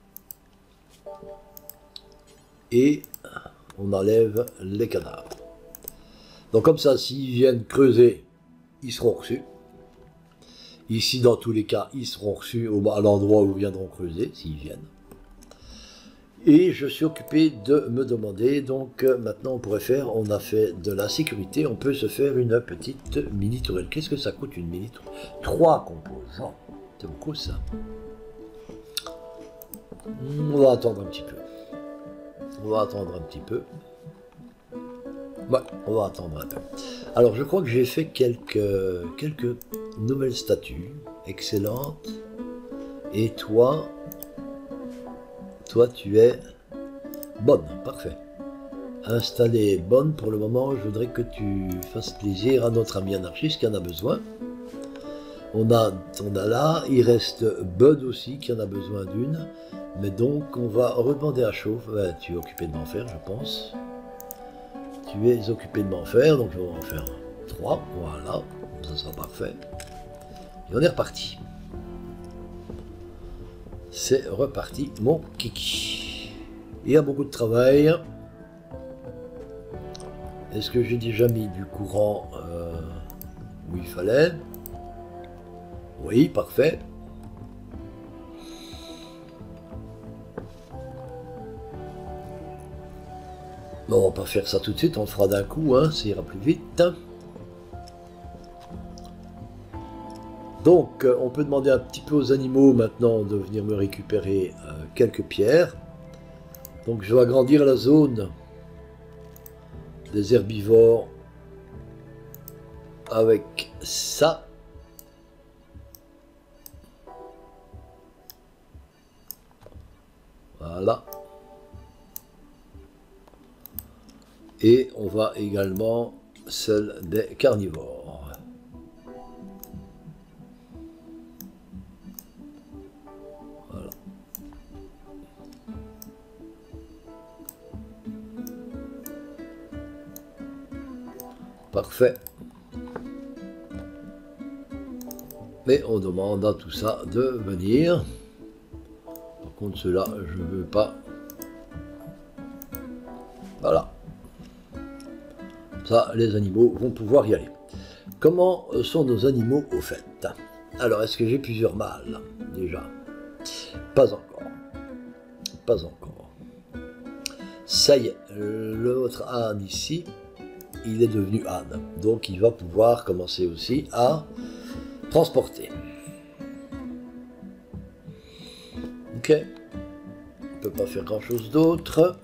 Et on enlève les cadavres. Donc comme ça, s'ils viennent creuser, ils seront reçus. Ici, dans tous les cas, ils seront reçus à l'endroit où ils viendront creuser, s'ils viennent. Et je suis occupé de me demander, donc maintenant on pourrait faire, on a fait de la sécurité, on peut se faire une petite mini-tourelle. Qu'est-ce que ça coûte une mini-tourelle? 3 composants, c'est beaucoup ça. On va attendre un petit peu. On va attendre un petit peu. Ouais, on va attendre un peu. Alors je crois que j'ai fait quelques nouvelles statues, excellentes. Et toi tu es bonne, parfait. Installée bonne pour le moment, je voudrais que tu fasses plaisir à notre ami anarchiste qui en a besoin. On a là, il reste Bud aussi qui en a besoin d'une. Mais donc on va redemander à Chauffe, ouais, tu es occupé de m'en faire je pense. Tu es occupé de m'en faire, donc on va en faire 3, voilà, ça sera parfait. Et on est reparti. C'est reparti, mon kiki. Il y a beaucoup de travail. Est-ce que j'ai déjà mis du courant où il fallait? Oui, parfait. Bon, on va pas faire ça tout de suite, on le fera d'un coup, hein, ça ira plus vite. Donc, on peut demander un petit peu aux animaux maintenant de venir me récupérer quelques pierres. Donc, je vais agrandir la zone des herbivores avec ça. Voilà. Et on va également celle des carnivores. Voilà. Parfait. Mais on demande à tout ça de venir. Par contre, cela, je ne veux pas. Voilà. Ça, les animaux vont pouvoir y aller. Comment sont nos animaux au fait? Alors, est-ce que j'ai plusieurs mâles déjà? Pas encore. Pas encore. Ça y est, l'autre âne ici, il est devenu âne. Donc, il va pouvoir commencer aussi à Transporter. Ok. On peut pas faire grand chose d'autre.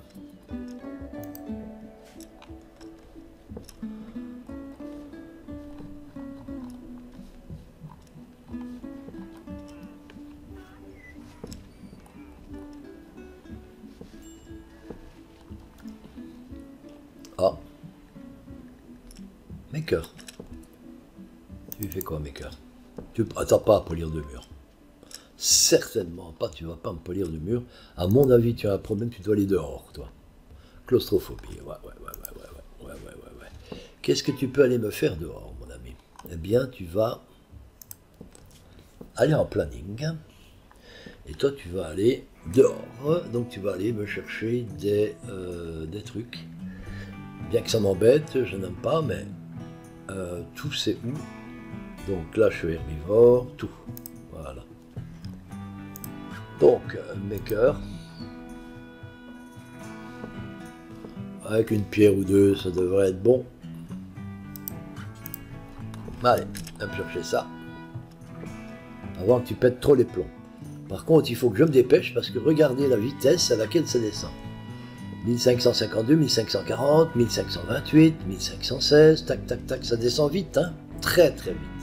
Ah. Maker. Tu fais quoi, Maker? Tu attends pas à polir de mur. Certainement pas, tu vas pas me polir de mur. À mon avis, tu as un problème, tu dois aller dehors, toi. Claustrophobie, ouais. Qu'est-ce que tu peux aller me faire dehors, mon ami? Eh bien, tu vas aller en planning. Et toi, tu vas aller dehors. Donc, tu vas aller me chercher des trucs. Bien que ça m'embête, je n'aime pas, mais tout c'est où? Donc là, je suis herbivore, tout. Voilà. Donc, maker. Avec une pierre ou deux, ça devrait être bon. Allez, on va chercher ça. Avant que tu pètes trop les plombs. Par contre, il faut que je me dépêche parce que regardez la vitesse à laquelle ça descend. 1552, 1540, 1528, 1516, tac, tac, tac, ça descend vite, hein, très, très vite.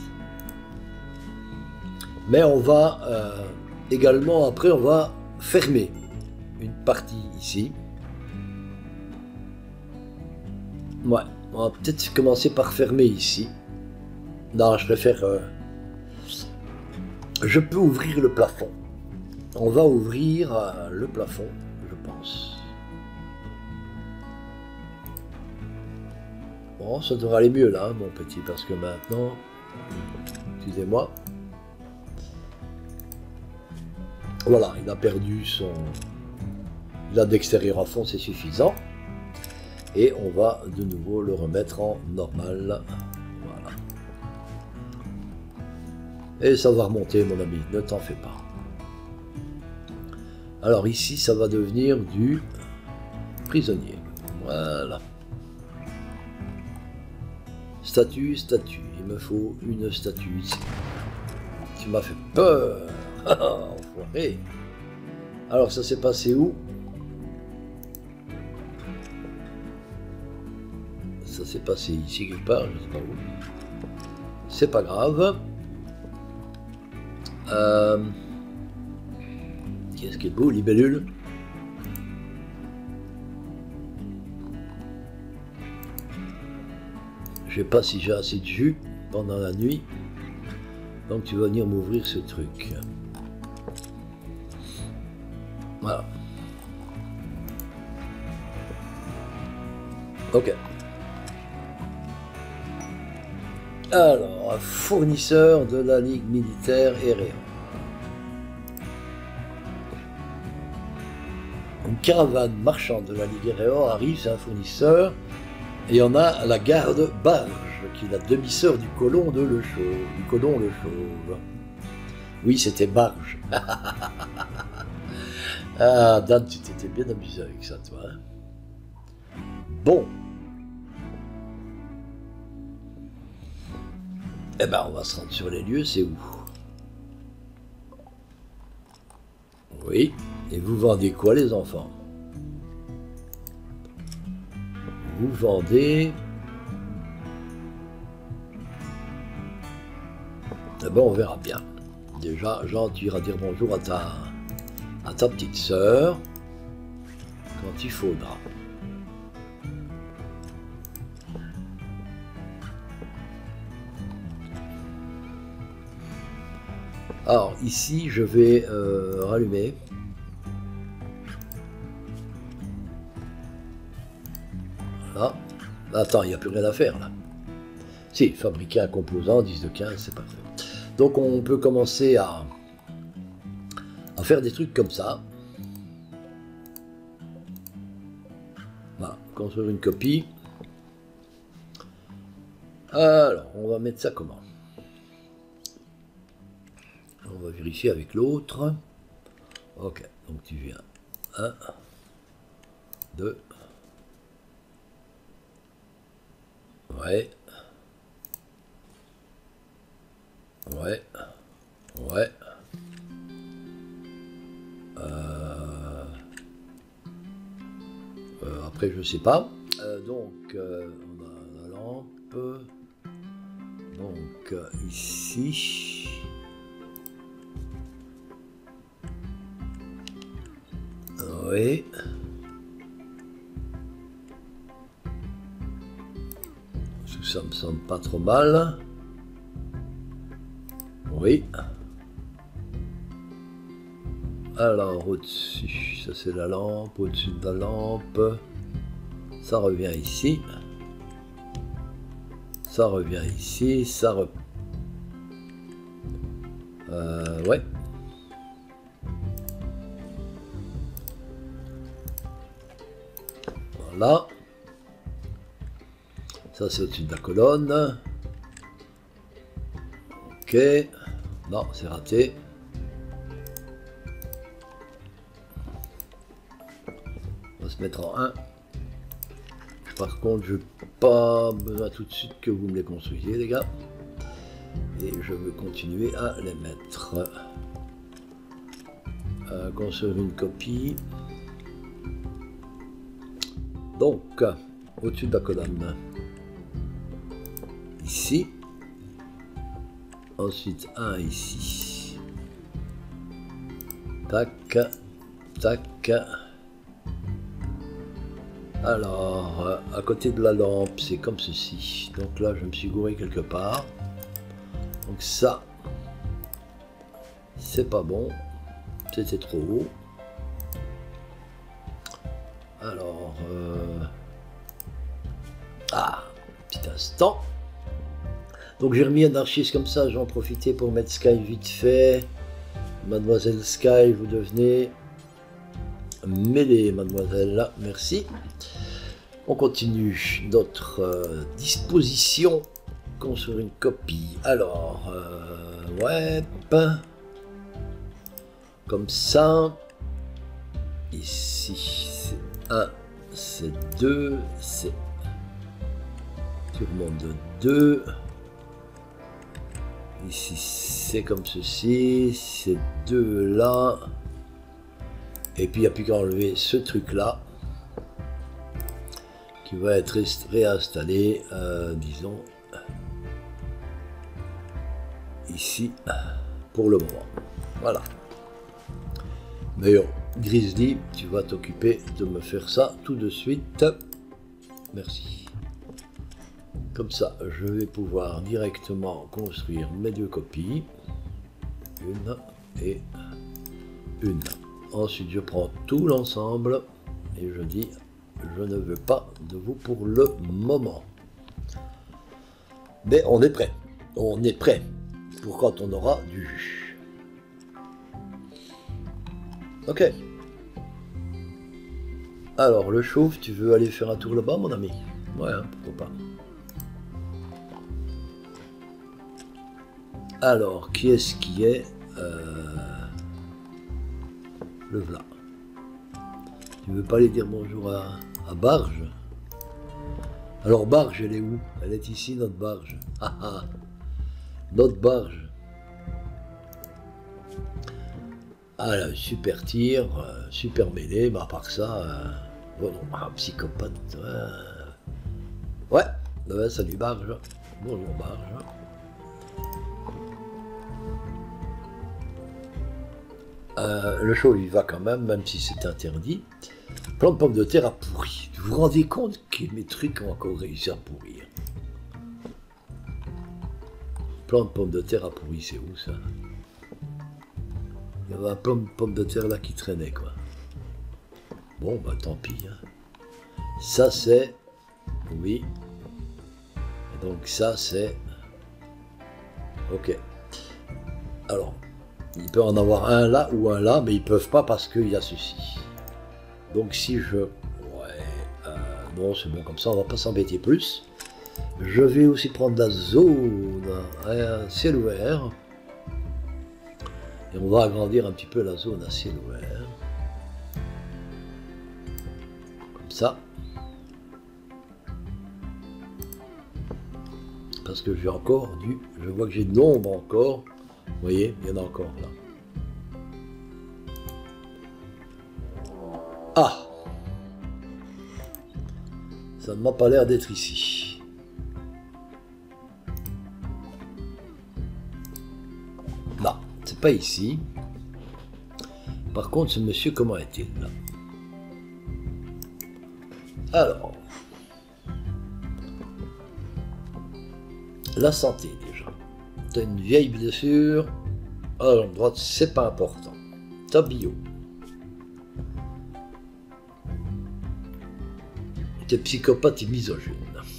Mais on va également, après, on va fermer une partie ici. Ouais, on va peut-être commencer par fermer ici. Non, je préfère... je peux ouvrir le plafond. On va ouvrir le plafond, je pense. Bon, ça devrait aller mieux là, mon petit, parce que maintenant... Excusez-moi. Voilà, il a perdu son... Il a d'extérieur à fond, c'est suffisant. Et on va de nouveau le remettre en normal. Voilà. Et ça va remonter, mon ami, ne t'en fais pas. Alors ici, ça va devenir du prisonnier. Voilà. Statue, statue. Il me faut une statue ici. Tu m'as fait peur. Enfoiré. Alors ça s'est passé où? Ça s'est passé ici quelque part, je sais pas où. C'est pas grave. Qu'est-ce qui est beau, libellule? Je sais pas si j'ai assez de jus pendant la nuit. Donc tu vas venir m'ouvrir ce truc. Voilà. Ok. Alors, fournisseur de la Ligue militaire Héréon. Une caravane marchande de la Ligue Héréon arrive, c'est un fournisseur. Et on a la garde Barge, qui est la demi-sœur du colon de Le Chauve. Du colon Le Chauve. Oui, c'était Barge. Ah, Dan, tu t'étais bien amusé avec ça, toi. Hein? Bon. Eh ben, on va se rendre sur les lieux, c'est où? Oui. Et vous vendez quoi, les enfants? Vous vendez... Eh ben, on verra bien. Déjà, Jean, tu iras dire bonjour à ta petite sœur quand il faudra. Alors, ici, je vais rallumer. Voilà. Attends, il n'y a plus rien à faire, là. Si, fabriquer un composant, 10 de 15, c'est parfait. Donc, on peut commencer à faire des trucs comme ça. Voilà, construire une copie. Alors, on va mettre ça comment? On va vérifier avec l'autre. Ok, donc tu viens. 1, 2. Ouais. Ouais. Ouais. Après, je sais pas. Donc, on a la lampe. Donc, ici. Oui. Ça me semble pas trop mal. Oui. Alors, au-dessus, ça c'est la lampe. Au-dessus de la lampe, ça revient ici. Ça revient ici. Ça ouais. Voilà. Ça c'est au-dessus de la colonne. Ok. Non, c'est raté. On va se mettre en 1. Par contre, je n'ai pas besoin tout de suite que vous me les construisiez, les gars. Et je veux continuer à les mettre. Construire une copie. Donc, au-dessus de la colonne. Ici. Ensuite, un ici. Tac. Tac. Alors, à côté de la lampe, c'est comme ceci. Donc là, je me suis gouré quelque part. Donc ça, c'est pas bon. C'était trop haut. Alors, ah, petit instant. Donc j'ai remis un archiste comme ça, j'en profitais pour mettre Sky vite fait. Mademoiselle Sky, vous devenez mêlée, mademoiselle, là, merci. On continue notre disposition, construire une copie. Alors, web, comme ça. Ici, c'est 1, c'est 2, c'est tourment de 2. Ici, c'est comme ceci, c'est 2 là. Et puis, il n'y a plus qu'à enlever ce truc-là, qui va être réinstallé, disons, ici, pour le moment. Voilà. D'ailleurs, Grizzly, tu vas t'occuper de me faire ça tout de suite. Merci. Comme ça, je vais pouvoir directement construire mes 2 copies. Une et une. Ensuite, je prends tout l'ensemble et je dis, je ne veux pas de vous pour le moment. Mais on est prêt. On est prêt pour quand on aura du jus. Ok. Alors, le chauve, tu veux aller faire un tour là-bas, mon ami? Ouais, hein, pourquoi pas. Alors, qui est-ce qui est le v'là. Tu veux pas aller dire bonjour à Barge? Alors, Barge, elle est où? Elle est ici, notre Barge. Ah ah, notre Barge. Ah là, super tir, super mêlée, mais à part ça, bon, psychopathe. Ouais, salut Barge. Bonjour Barge. Le show il va quand même si c'est interdit. Plein de pommes de terre à pourrir. Vous vous rendez compte que mes trucs ont encore réussi à pourrir? Plein de pommes de terre à pourrir, c'est où ça? Il y avait un plein de pommes de terre là qui traînait quoi. Bon bah tant pis. Hein. Ça c'est... Oui. Et donc ça c'est... Ok. Alors, il peut en avoir un là ou un là, mais ils peuvent pas parce qu'il y a ceci. Donc si je... Ouais, non c'est bon comme ça, on va pas s'embêter plus. Je vais aussi prendre la zone à ciel ouvert. Et on va agrandir un petit peu la zone à ciel ouvert. Comme ça. parce que j'ai encore je vois que j'ai de l'ombre encore. Vous voyez, il y en a encore là. Ah! Ça ne m'a pas l'air d'être ici. Non, c'est pas ici. Par contre, ce monsieur, comment est-il là? Alors, la santé déjà. T'as une vieille blessure. À la droite, c'est pas important. T'as bio. T'es psychopathe et misogyne.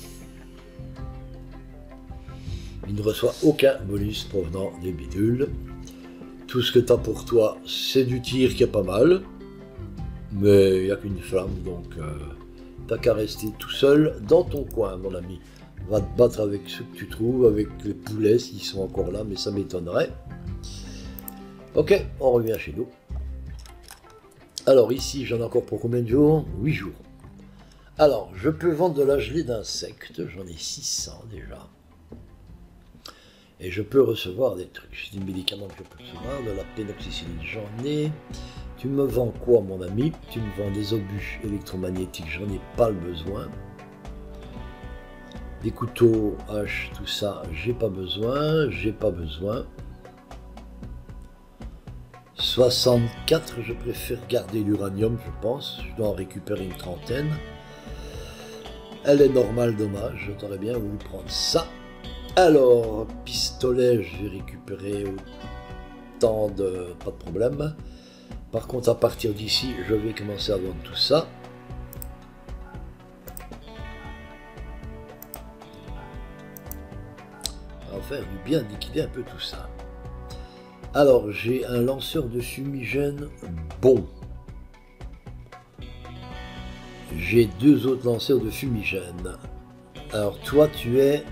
Il ne reçoit aucun bonus provenant des bidules. Tout ce que t'as pour toi, c'est du tir qui est pas mal. Mais il n'y a qu'une flamme, donc t'as qu'à rester tout seul dans ton coin, mon ami. Va te battre avec ceux que tu trouves, avec les poulets s'ils sont encore là, mais ça m'étonnerait. Ok, on revient chez nous. Alors ici, j'en ai encore pour combien de jours? 8 jours. Alors, je peux vendre de la gelée d'insectes, j'en ai 600 déjà. Et je peux recevoir des trucs. J'ai des médicaments que je peux recevoir, de la pénoxycilline, j'en ai. Tu me vends quoi, mon ami? Tu me vends des obus électromagnétiques, j'en ai pas le besoin. Des couteaux, haches, tout ça, j'ai pas besoin, j'ai pas besoin. 64, je préfère garder l'uranium, je pense. Je dois en récupérer une trentaine. Elle est normale, dommage, j'aurais bien voulu prendre ça. Alors, pistolet, je vais récupérer autant de... pas de problème. Par contre, à partir d'ici, je vais commencer à vendre tout ça. On va faire du bien liquider un peu tout ça. Alors, j'ai un lanceur de fumigène bon. J'ai 2 autres lanceurs de fumigène. Alors, toi, tu es...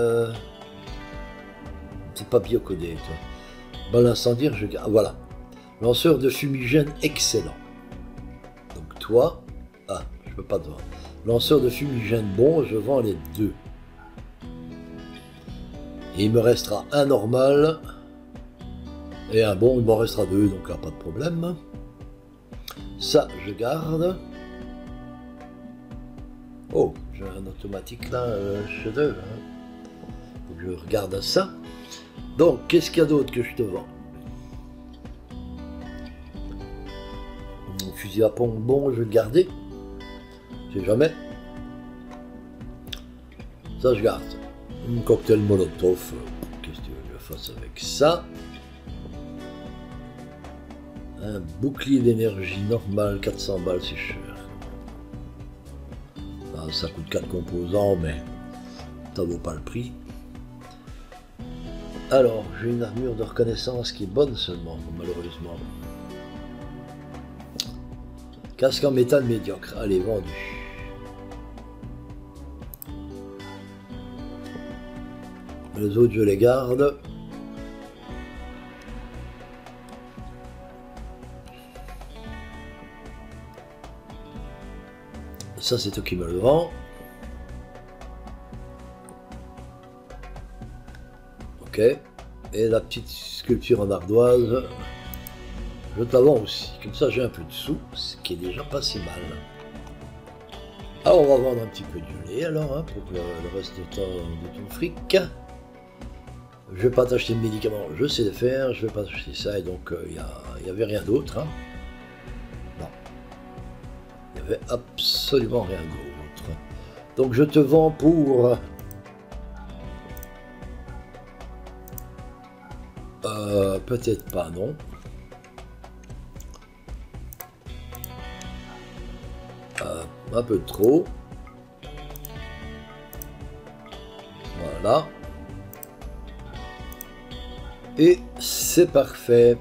c'est pas biocodé, toi. Bon, l'incendiaire, je garde. Voilà. Lanceur de fumigène excellent. Donc, toi... Ah, je peux pas te vendre. Lanceur de fumigène bon, je vends les 2. Et il me restera un normal... Et un bon, il m'en restera 2, donc là, pas de problème. Ça, je garde. Oh, j'ai un automatique là, chef-d'œuvre. Faut que je regarde ça. Donc, qu'est-ce qu'il y a d'autre que je te vends? Mon fusil à pompe, bon, je vais le garder. Je sais jamais. Ça, je garde. Un cocktail molotov. Qu'est-ce que tu veux que je fasse avec ça? Un bouclier d'énergie normal, 400 balles, c'est cher. Ah, ça coûte 4 composants, mais ça vaut pas le prix. Alors, j'ai une armure de reconnaissance qui est bonne seulement, malheureusement. Casque en métal médiocre, allez, vendu. Les autres, je les garde. Ça, c'est toi qui me le vends. Ok. Et la petite sculpture en ardoise, je te la vends aussi. Comme ça, j'ai un peu de sous, ce qui est déjà pas si mal. Alors, on va vendre un petit peu de gelée, alors, hein, pour le reste de ton fric. Je vais pas t'acheter de médicaments, je sais le faire. Je vais pas t'acheter ça, et donc, il n'y avait rien d'autre. Hein. Il n'y avait absolument rien d'autre. Donc je te vends pour... peut-être pas, non. Un peu trop. Voilà. Et c'est parfait.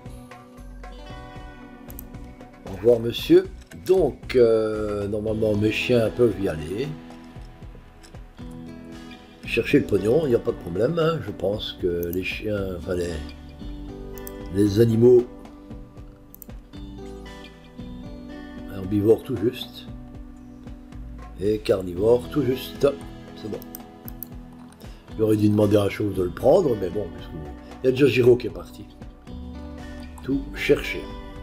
Au revoir, monsieur. Donc, normalement, mes chiens peuvent y aller. Chercher le pognon, il n'y a pas de problème. Hein. Je pense que les chiens, enfin les animaux herbivores tout juste. Et carnivores tout juste. C'est bon. J'aurais dû demander à Chose de le prendre, mais bon, il y a déjà Giro qui est parti. Tout chercher.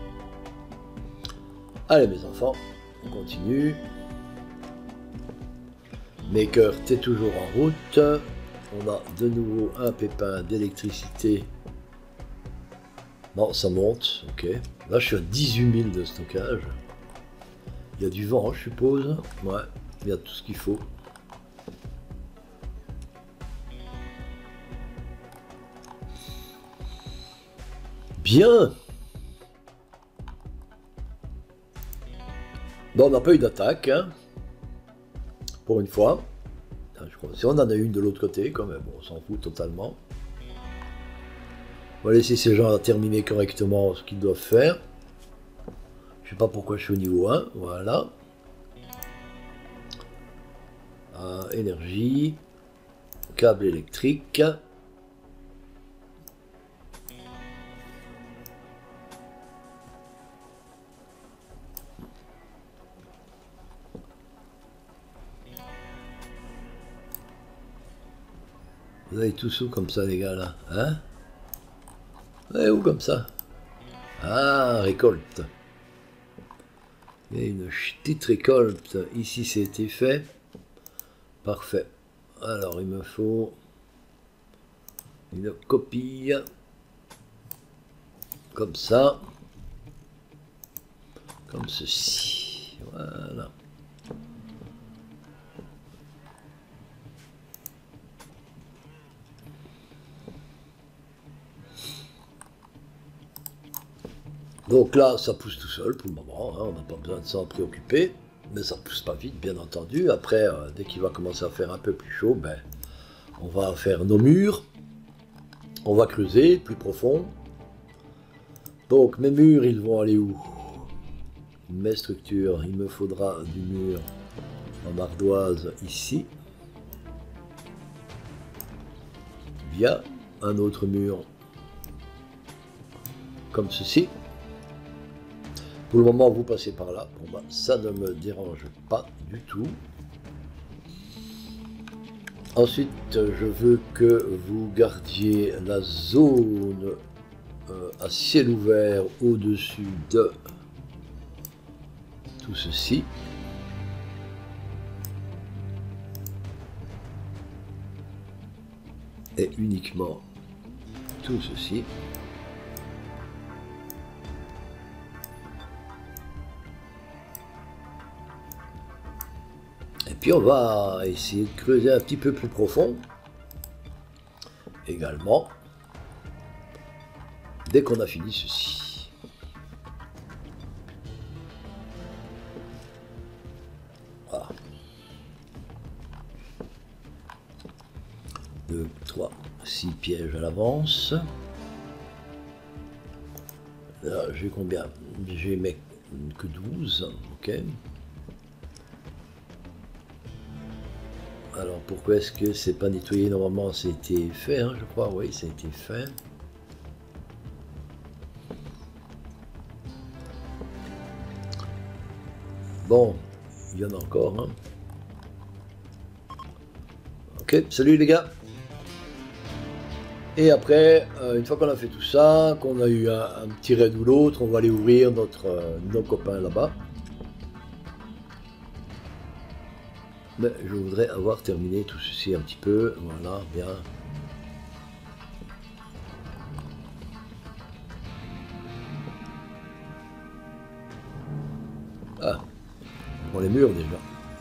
Allez mes enfants, on continue. Maker, t'es toujours en route. On a de nouveau un pépin d'électricité. Non, ça monte, ok. Là, je suis à 18 000 de stockage. Il y a du vent, je suppose. Ouais, il y a tout ce qu'il faut. Bien. Bon, on n'a pas eu d'attaque, hein, pour une fois. Je crois. Si on en a une de l'autre côté, quand même, on s'en fout totalement. On va laisser ces gens terminer correctement ce qu'ils doivent faire. Je sais pas pourquoi je suis au niveau 1, voilà. Énergie, câble électrique. Vous avez tous où comme ça les gars là, hein? Vous avez où comme ça? Ah, récolte. Il y a une petite récolte. Ici, c'était fait. Parfait. Alors, il me faut une copie. Comme ça. Comme ceci. Voilà. Donc là, ça pousse tout seul pour le moment, hein, on n'a pas besoin de s'en préoccuper, mais ça pousse pas vite, bien entendu. Après, dès qu'il va commencer à faire un peu plus chaud, ben, on va faire nos murs, on va creuser plus profond. Donc mes murs, ils vont aller où? Mes structures, il me faudra du mur en ardoise ici. Via un autre mur comme ceci. Pour le moment, vous passez par là. Bon, bah, ça ne me dérange pas du tout. Ensuite, je veux que vous gardiez la zone à ciel ouvert au-dessus de tout ceci. Et uniquement tout ceci. Et puis on va essayer de creuser un petit peu plus profond. Également. Dès qu'on a fini ceci. Voilà. 2, 3, 6 pièges à l'avance. Là, j'ai combien? J'ai mais que 12, ok. Alors pourquoi est-ce que c'est pas nettoyé? Normalement ça a été fait, hein, je crois, oui, ça a été fait. Bon, il y en a encore, hein. Ok, salut les gars. Et après, une fois qu'on a fait tout ça, qu'on a eu un petit raid ou l'autre, on va aller ouvrir nos copains là-bas. Mais je voudrais avoir terminé tout ceci un petit peu, voilà, bien. Ah, pour les murs déjà.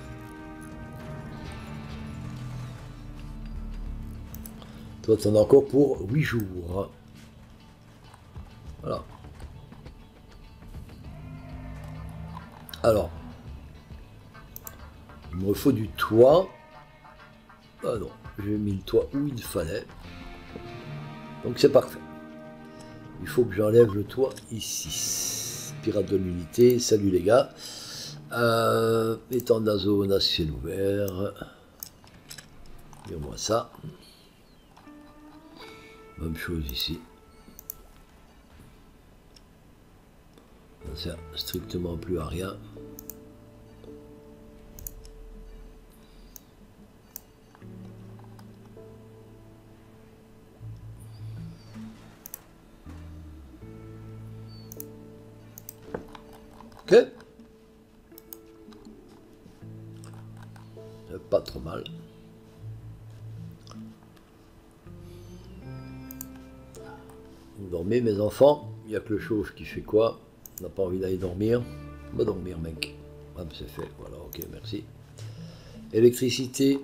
Toi, t'en as encore pour 8 jours. Voilà. Alors, il me faut du toit. Ah non, j'ai mis le toit où il fallait. Donc c'est parfait. Il faut que j'enlève le toit ici. Pirate de l'unité, salut les gars. Étendre la zone à ciel ouvert. Mets-moi ça. Même chose ici. Ça sert strictement plus à rien. Ok. Pas trop mal. Vous dormez mes enfants, il n'y a que le chauve qui fait quoi? On n'a pas envie d'aller dormir. On va dormir mec. Ah, c'est fait, voilà, ok, merci. Électricité.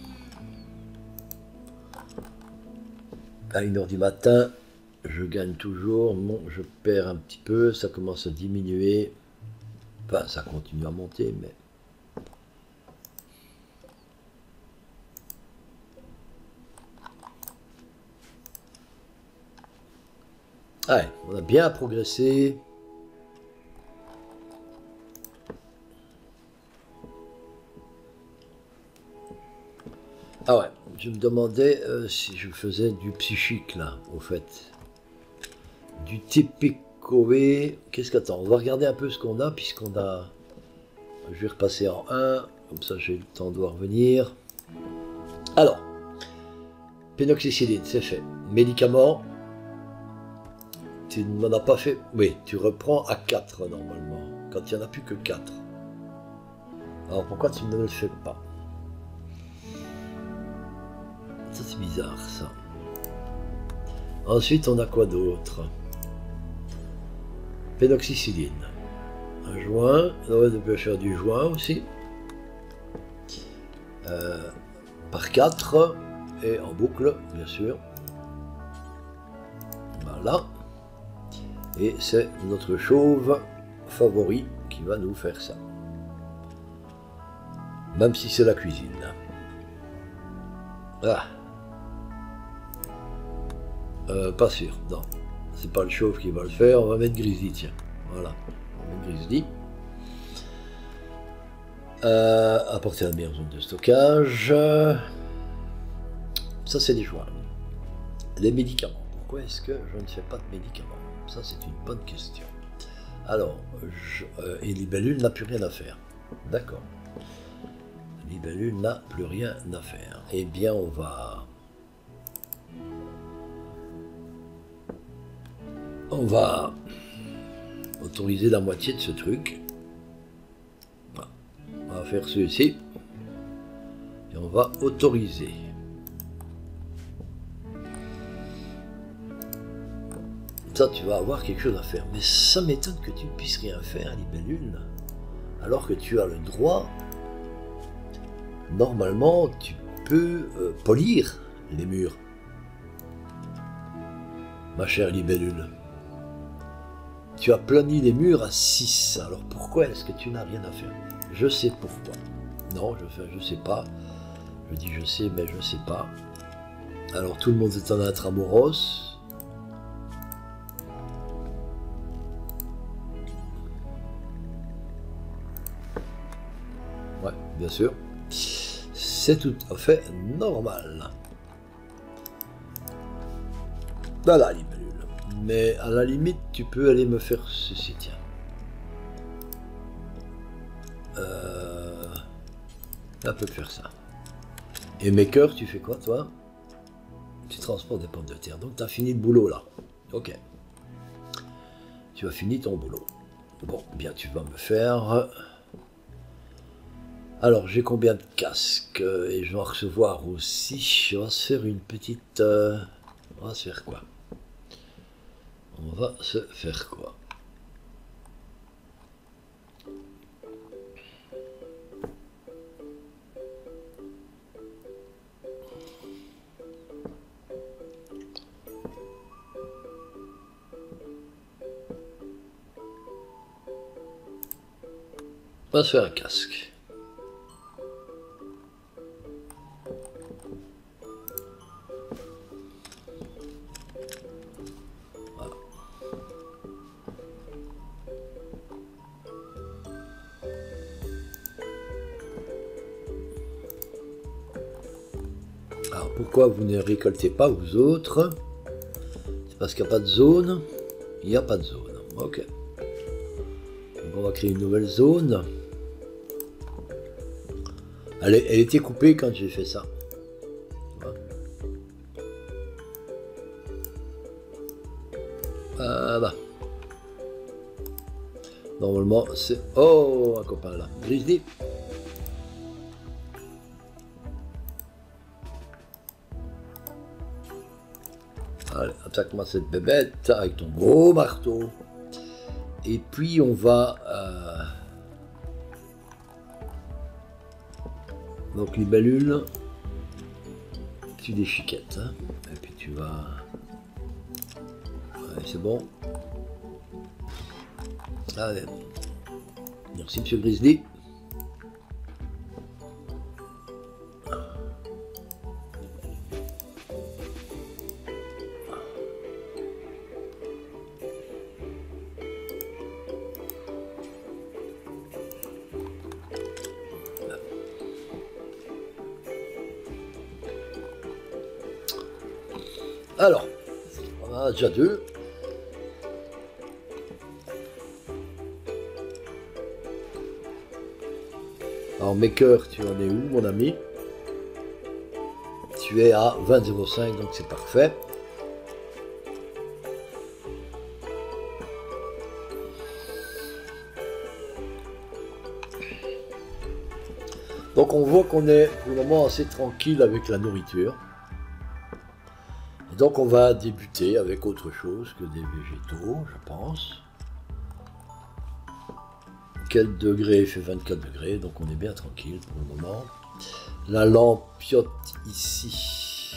À 1h du matin, je gagne toujours. Bon, je perds un petit peu, ça commence à diminuer. Enfin, ça continue à monter, mais... Ouais, on a bien progressé. Ah ouais, je me demandais si je faisais du psychique là, au fait. Du typique OV. Qu'est-ce qu'attends? On va regarder un peu ce qu'on a, puisqu'on a... Je vais repasser en 1, comme ça j'ai le temps de voir venir. Alors, pénoxycilline, c'est fait. Médicaments, tu n'en as pas fait? Oui, tu reprends à 4 normalement, quand il n'y en a plus que 4. Alors pourquoi tu ne le fais pas? Ça c'est bizarre ça. Ensuite on a quoi d'autre? Pénoxycilline. Un joint, on peut faire du joint aussi. Par 4 et en boucle bien sûr. Voilà. Et c'est notre chauve favori qui va nous faire ça. Même si c'est la cuisine. Ah. Pas sûr, non. C'est pas le chauve qui va le faire, on va mettre Grizzly, tiens. Voilà. On va mettre Grizzly. Apporter la meilleure zone de stockage. Ça c'est des joints. Les médicaments. Pourquoi est-ce que je ne fais pas de médicaments? Ça c'est une bonne question. Alors, et Libellule n'a plus rien à faire. D'accord. Libellule n'a plus rien à faire. Eh bien on va autoriser la moitié de ce truc. Voilà. On va faire celui-ci. Et on va autoriser. Ça, tu vas avoir quelque chose à faire. Mais ça m'étonne que tu ne puisses rien faire, Libellule. Alors que tu as le droit. Normalement, tu peux polir les murs. Ma chère Libellule. Tu as plani les murs à 6. Alors pourquoi est-ce que tu n'as rien à faire? Je sais pourquoi. Non, je sais pas. Je dis je sais, mais je sais pas. Alors tout le monde est en intramuros. Ouais, bien sûr. C'est tout à fait normal. Voilà, Libellule. Mais à la limite, tu peux aller me faire ceci, tiens. Ça peut faire ça. Et Maker, tu fais quoi, toi? Tu transportes des pommes de terre. Donc, tu as fini le boulot, là. Ok. Tu as fini ton boulot. Bon, bien, tu vas me faire... Alors, j'ai combien de casques? Et je vais en recevoir aussi. On va se faire une petite... On va se faire quoi? On va se faire quoi? On va se faire un casque. Voilà. Alors pourquoi vous ne récoltez pas vous autres? C'est parce qu'il n'y a pas de zone. Il n'y a pas de zone. Ok. Donc on va créer une nouvelle zone. Elle était coupée quand j'ai fait ça. Voilà. Normalement, c'est... Oh, un copain là. Grizzly. Allez, attaque-moi cette bébête avec ton gros marteau. Et puis on va... Donc libellule, tu des chiquettes. Hein. Et puis tu vas... Ouais, c'est bon. Allez. Merci Monsieur Grizzly. Alors, on en a déjà deux. Alors, Maker, tu en es où, mon ami? Tu es à 20,05, donc c'est parfait. Donc, on voit qu'on est pour le moment assez tranquille avec la nourriture. Et donc, on va débuter avec autre chose que des végétaux, je pense. Quel degré? Il fait 24 degrés, donc on est bien tranquille pour le moment. La lampiote ici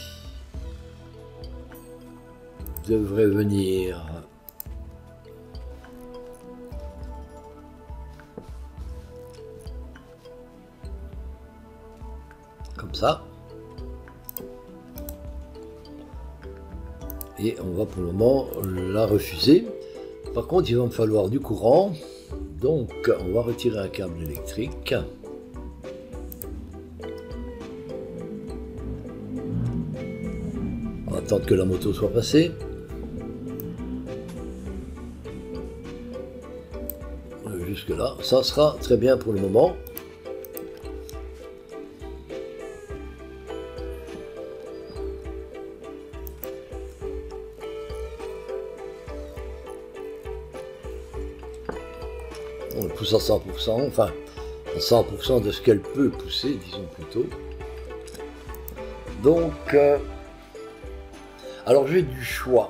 devrait venir comme ça. Et on va pour le moment la refuser. Par contre, il va me falloir du courant. Donc, on va retirer un câble électrique. On va attendre que la moto soit passée. Jusque là, ça sera très bien pour le moment. On le pousse à 100%, enfin à 100% de ce qu'elle peut pousser, disons plutôt. Donc, alors j'ai du choix.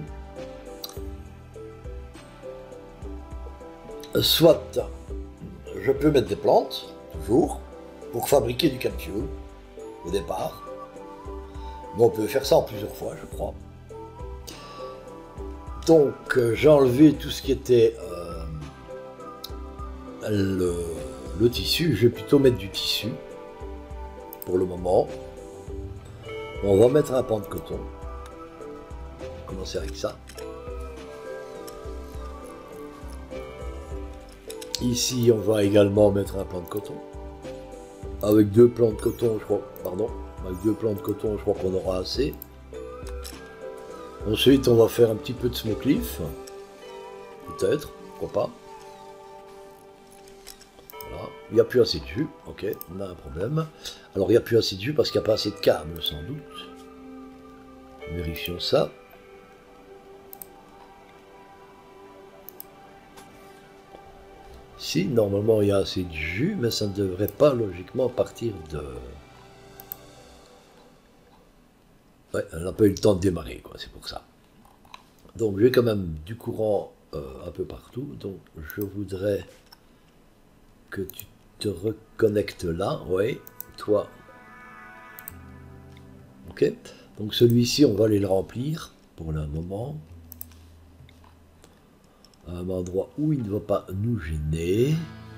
Soit je peux mettre des plantes, toujours, pour fabriquer du capsule au départ. Mais on peut faire ça en plusieurs fois, je crois. Donc j'ai enlevé tout ce qui était le tissu. Je vais plutôt mettre du tissu pour le moment. On va mettre un pan de coton. On va commencer avec ça. Ici, on va également mettre un pan de coton. Avec deux plans de coton, je crois. Pardon. Avec deux plans de coton, je crois qu'on aura assez. Ensuite, on va faire un petit peu de smoke leaf. Peut-être, pourquoi pas. Voilà. Il n'y a plus assez de jus. Ok, on a un problème. Alors, il n'y a plus assez de jus parce qu'il n'y a pas assez de câbles, sans doute. Vérifions ça. Si, normalement, il y a assez de jus, mais ça ne devrait pas logiquement partir de... Ouais, elle n'a pas eu le temps de démarrer, quoi, c'est pour ça. Donc, j'ai quand même du courant un peu partout. Donc, je voudrais que tu te reconnectes là. Oui, toi. Ok. Donc, celui-ci, on va aller le remplir pour le moment. À un endroit où il ne va pas nous gêner.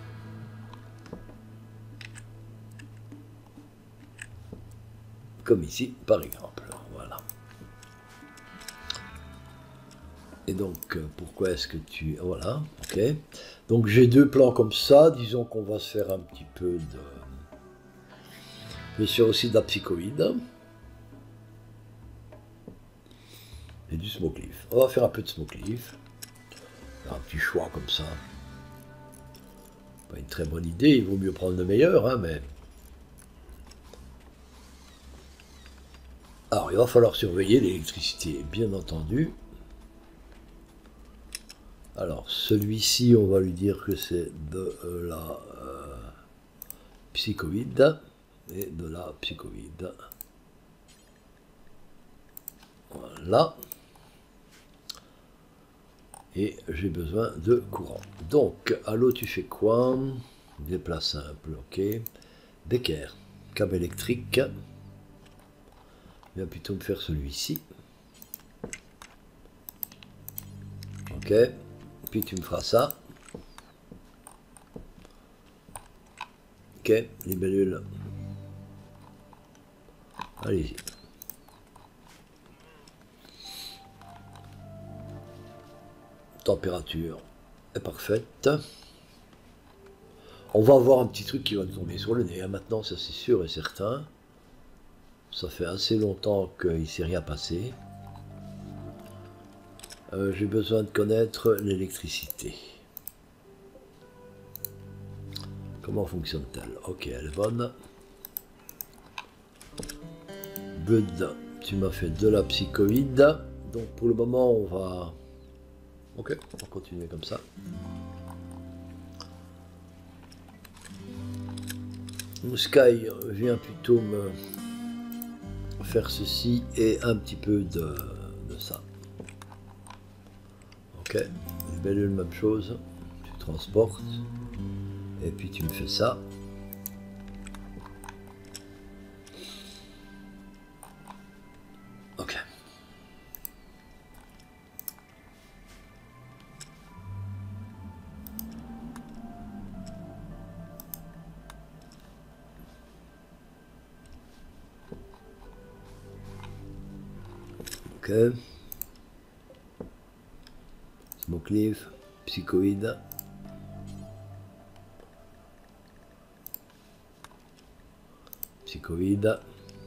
Comme ici, par exemple. Voilà. Et donc, pourquoi est-ce que tu... Voilà, ok. Donc, j'ai deux plans comme ça. Disons qu'on va se faire un petit peu de... Je suis aussi d'apsychoïde. Et du smoke leaf. On va faire un peu de smoke leaf. Un petit choix comme ça. Pas une très bonne idée, il vaut mieux prendre le meilleur, hein, mais... Alors, il va falloir surveiller l'électricité, bien entendu. Alors, celui-ci, on va lui dire que c'est de la psychoïde et de la psychoïde. Voilà. Et j'ai besoin de courant. Donc, allô, tu fais quoi? Déplace simple, ok. Becker, câble électrique. Il va plutôt me faire celui-ci. Ok. Puis tu me feras ça. Ok, libellule. Allez-y. Température est parfaite. On va avoir un petit truc qui va nous tomber sur le nez. Maintenant, ça c'est sûr et certain. Ça fait assez longtemps qu'il ne s'est rien passé. J'ai besoin de connaître l'électricité. Comment fonctionne-t-elle? Ok, elle est bonne. Bud, tu m'as fait de la psychoïde. Donc pour le moment, on va... Ok, on va continuer comme ça. Sky vient plutôt me faire ceci et un petit peu de ça. Ok, libellule, même chose. Tu transportes. Et puis tu me fais ça. Ok. Ok. Smoke leaf, psychoïde. Psychoïde.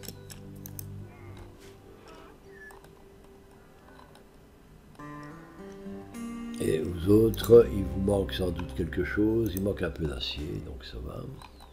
Et aux autres, il vous manque sans doute quelque chose. Il manque un peu d'acier, donc ça va.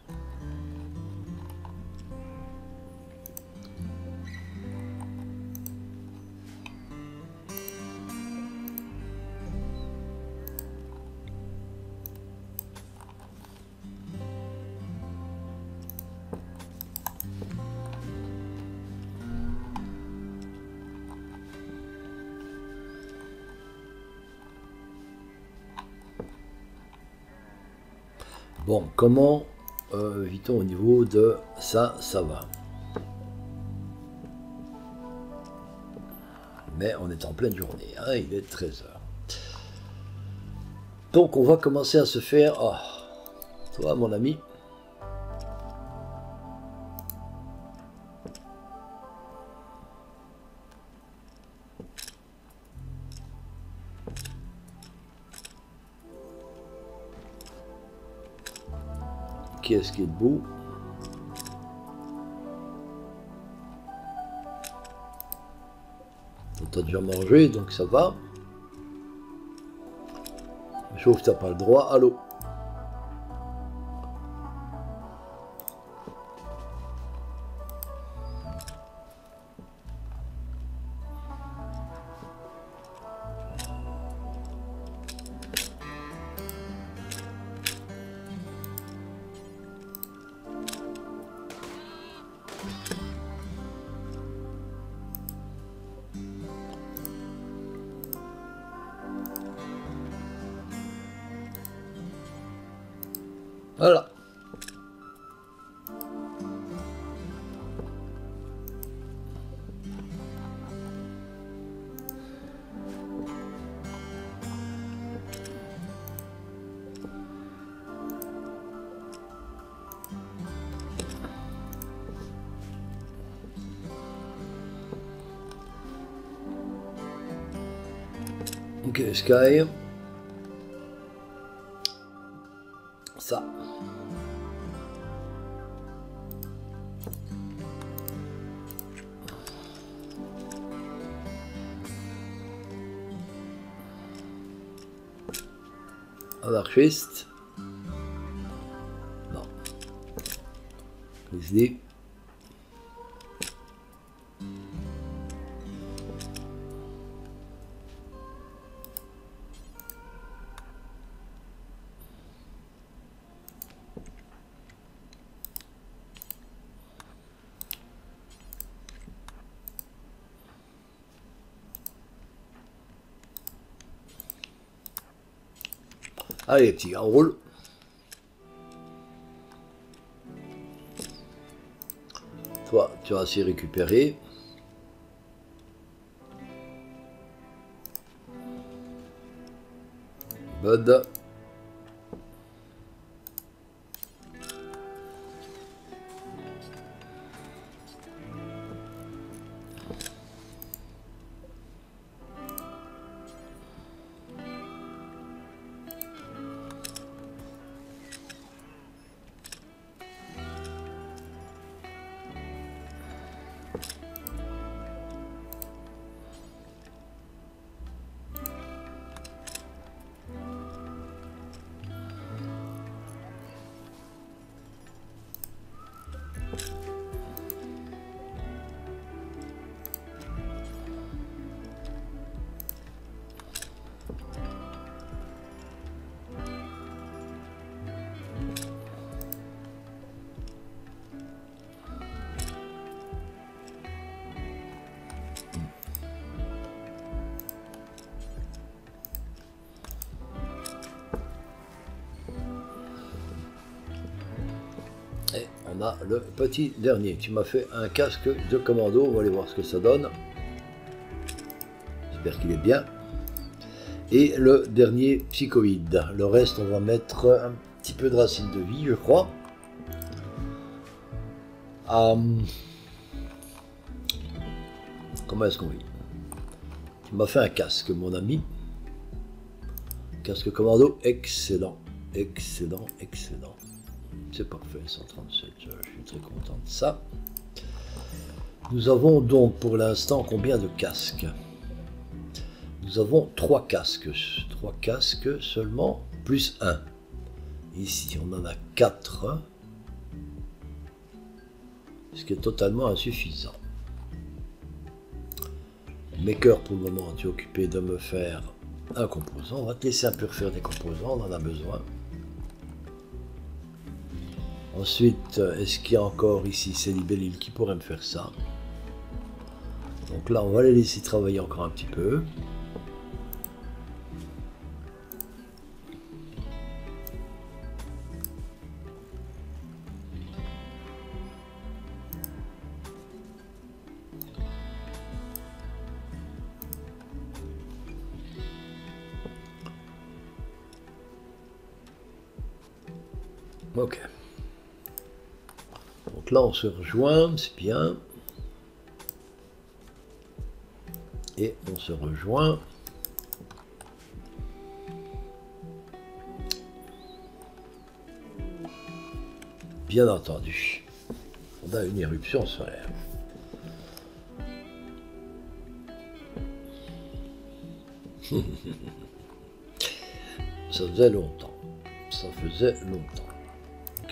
Bon, comment vit-on au niveau de ça, ça va. Mais on est en pleine journée, hein, il est 13 h. Donc on va commencer à se faire... Oh, toi mon ami. Qui est-ce qui est debout? T'as déjà mangé, donc ça va. Sauf que t'as pas le droit. Allô? Voilà. Ok, Sky. Ça. Anarchiste. Non. Grizzly. Allez, petit gars, on roule. Toi, tu vas assez récupérer. Bud. Et on a le petit dernier. Tu m'as fait un casque de commando. On va aller voir ce que ça donne. J'espère qu'il est bien. Et le dernier psychoïde. Le reste, on va mettre un petit peu de racine de vie, je crois. Comment est-ce qu'on vit? Tu m'as fait un casque, mon ami. Casque commando, excellent. Excellent, excellent. C'est parfait, 137, je suis très content de ça. Nous avons donc pour l'instant combien de casques? Nous avons 3 casques. 3 casques seulement, plus 1. Ici, on en a 4. Ce qui est totalement insuffisant. Maker, pour le moment, tu es occupé de me faire un composant. On va te laisser un peu refaire des composants, on en a besoin. Ensuite, est-ce qu'il y a encore ici ces libellules qui pourraient me faire ça? Donc là, on va les laisser travailler encore un petit peu. Ok. Donc là, on se rejoint, c'est bien. Et on se rejoint. Bien entendu. On a une éruption solaire. Ça faisait longtemps. Ça faisait longtemps. Ok.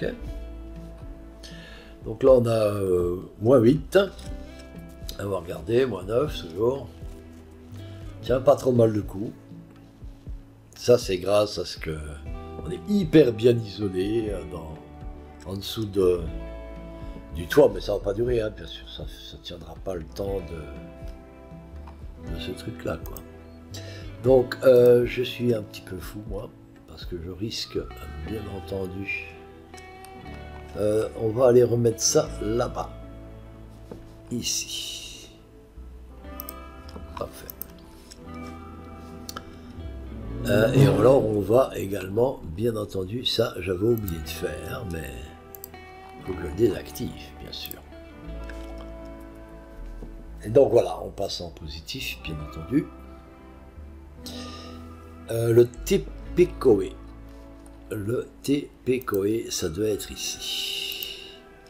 Donc là, on a moins 8. On va regarder, moins 9 toujours. Tiens, pas trop mal de coups. Ça, c'est grâce à ce que on est hyper bien isolé en dessous du toit, mais ça va pas durer, hein, bien sûr. Ça tiendra pas le temps de ce truc-là, quoi. Donc, je suis un petit peu fou, moi, parce que je risque, bien entendu. On va aller remettre ça là-bas. Ici. Parfait. Et alors, on va également, bien entendu, ça, j'avais oublié de faire, mais il faut que je le désactive, bien sûr. Et donc voilà, on passe en positif, bien entendu. Le TP-CoE. Le TP-CoE, ça doit être ici.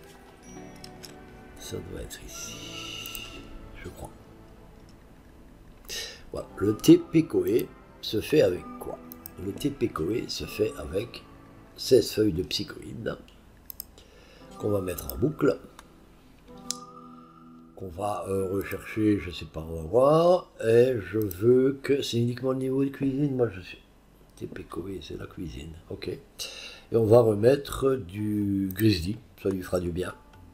Ça doit être ici, je crois. Voilà, le TP-CoE se fait avec quoi? Le TP-CoE se fait avec 16 feuilles de psychoïdes qu'on va mettre en boucle, qu'on va rechercher, je sais pas, on va voir, et je veux que c'est uniquement le niveau de cuisine, moi je suis... TP-CoE, c'est la cuisine, ok. Et on va remettre du grizzly, ça lui fera du bien.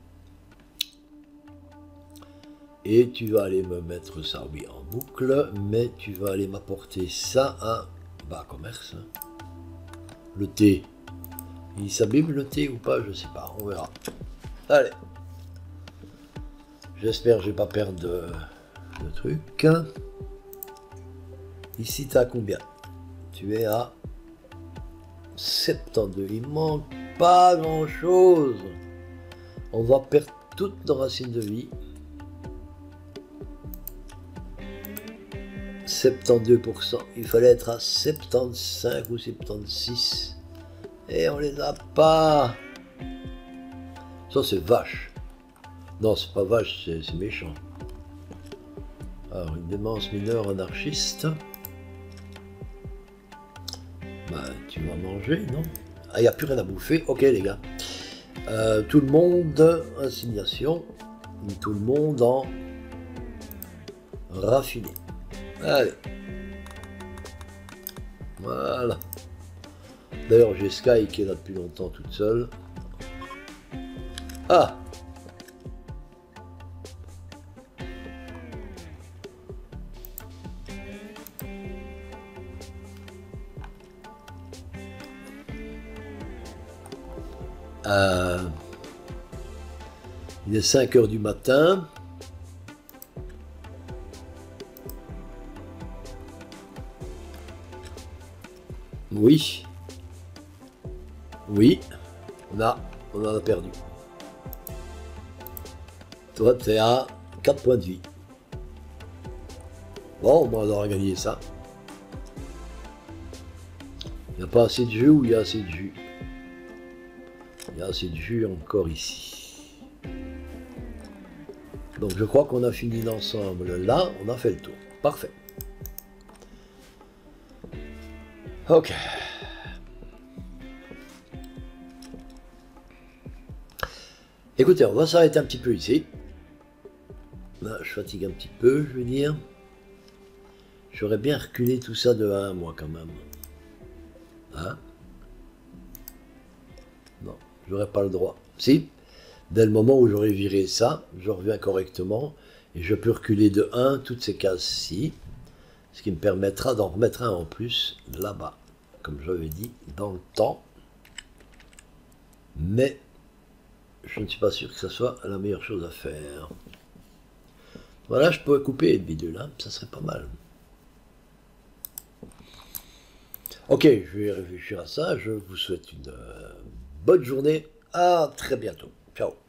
Et tu vas aller me mettre ça, oui, en boucle, mais tu vas aller m'apporter ça à bas commerce. Le thé. Il s'abîme le thé ou pas, je sais pas, on verra. Allez. J'espère que je vais pas perdre le truc. Ici, tu as combien? Tu es à 72. Il manque pas grand chose. On va perdre toutes nos racines de vie. 72%. Il fallait être à 75 ou 76. Et on les a pas. Ça, c'est vache. Non, c'est pas vache, c'est méchant. Alors, une démence mineure anarchiste. Bah, tu vas manger, non? Ah, il n'y a plus rien à bouffer. Ok, les gars. Tout le monde, assignation. Tout le monde en raffiné. Allez. Voilà. D'ailleurs, j'ai Sky qui est là depuis longtemps toute seule. Ah! Il est 5 heures du matin. Oui. Oui. On en a perdu. Toi, tu es à 4 points de vie. Bon, on aura gagné ça. Il n'y a pas assez de jus ou il y a assez de jus? Il y a assez de jus encore ici. Donc je crois qu'on a fini l'ensemble. Là, on a fait le tour. Parfait. Ok. Écoutez, on va s'arrêter un petit peu ici. Là, je fatigue un petit peu, je veux dire. J'aurais bien reculé tout ça de 1 moi quand même. Hein? Non, j'aurais pas le droit. Si, dès le moment où j'aurais viré ça, je reviens correctement et je peux reculer de 1 toutes ces cases-ci, ce qui me permettra d'en remettre un en plus là-bas, comme j'avais dit, dans le temps. Mais je ne suis pas sûr que ce soit la meilleure chose à faire. Voilà, je pourrais couper les bidules, hein, ça serait pas mal. Ok, je vais réfléchir à ça. Je vous souhaite une bonne journée. À très bientôt. Ciao.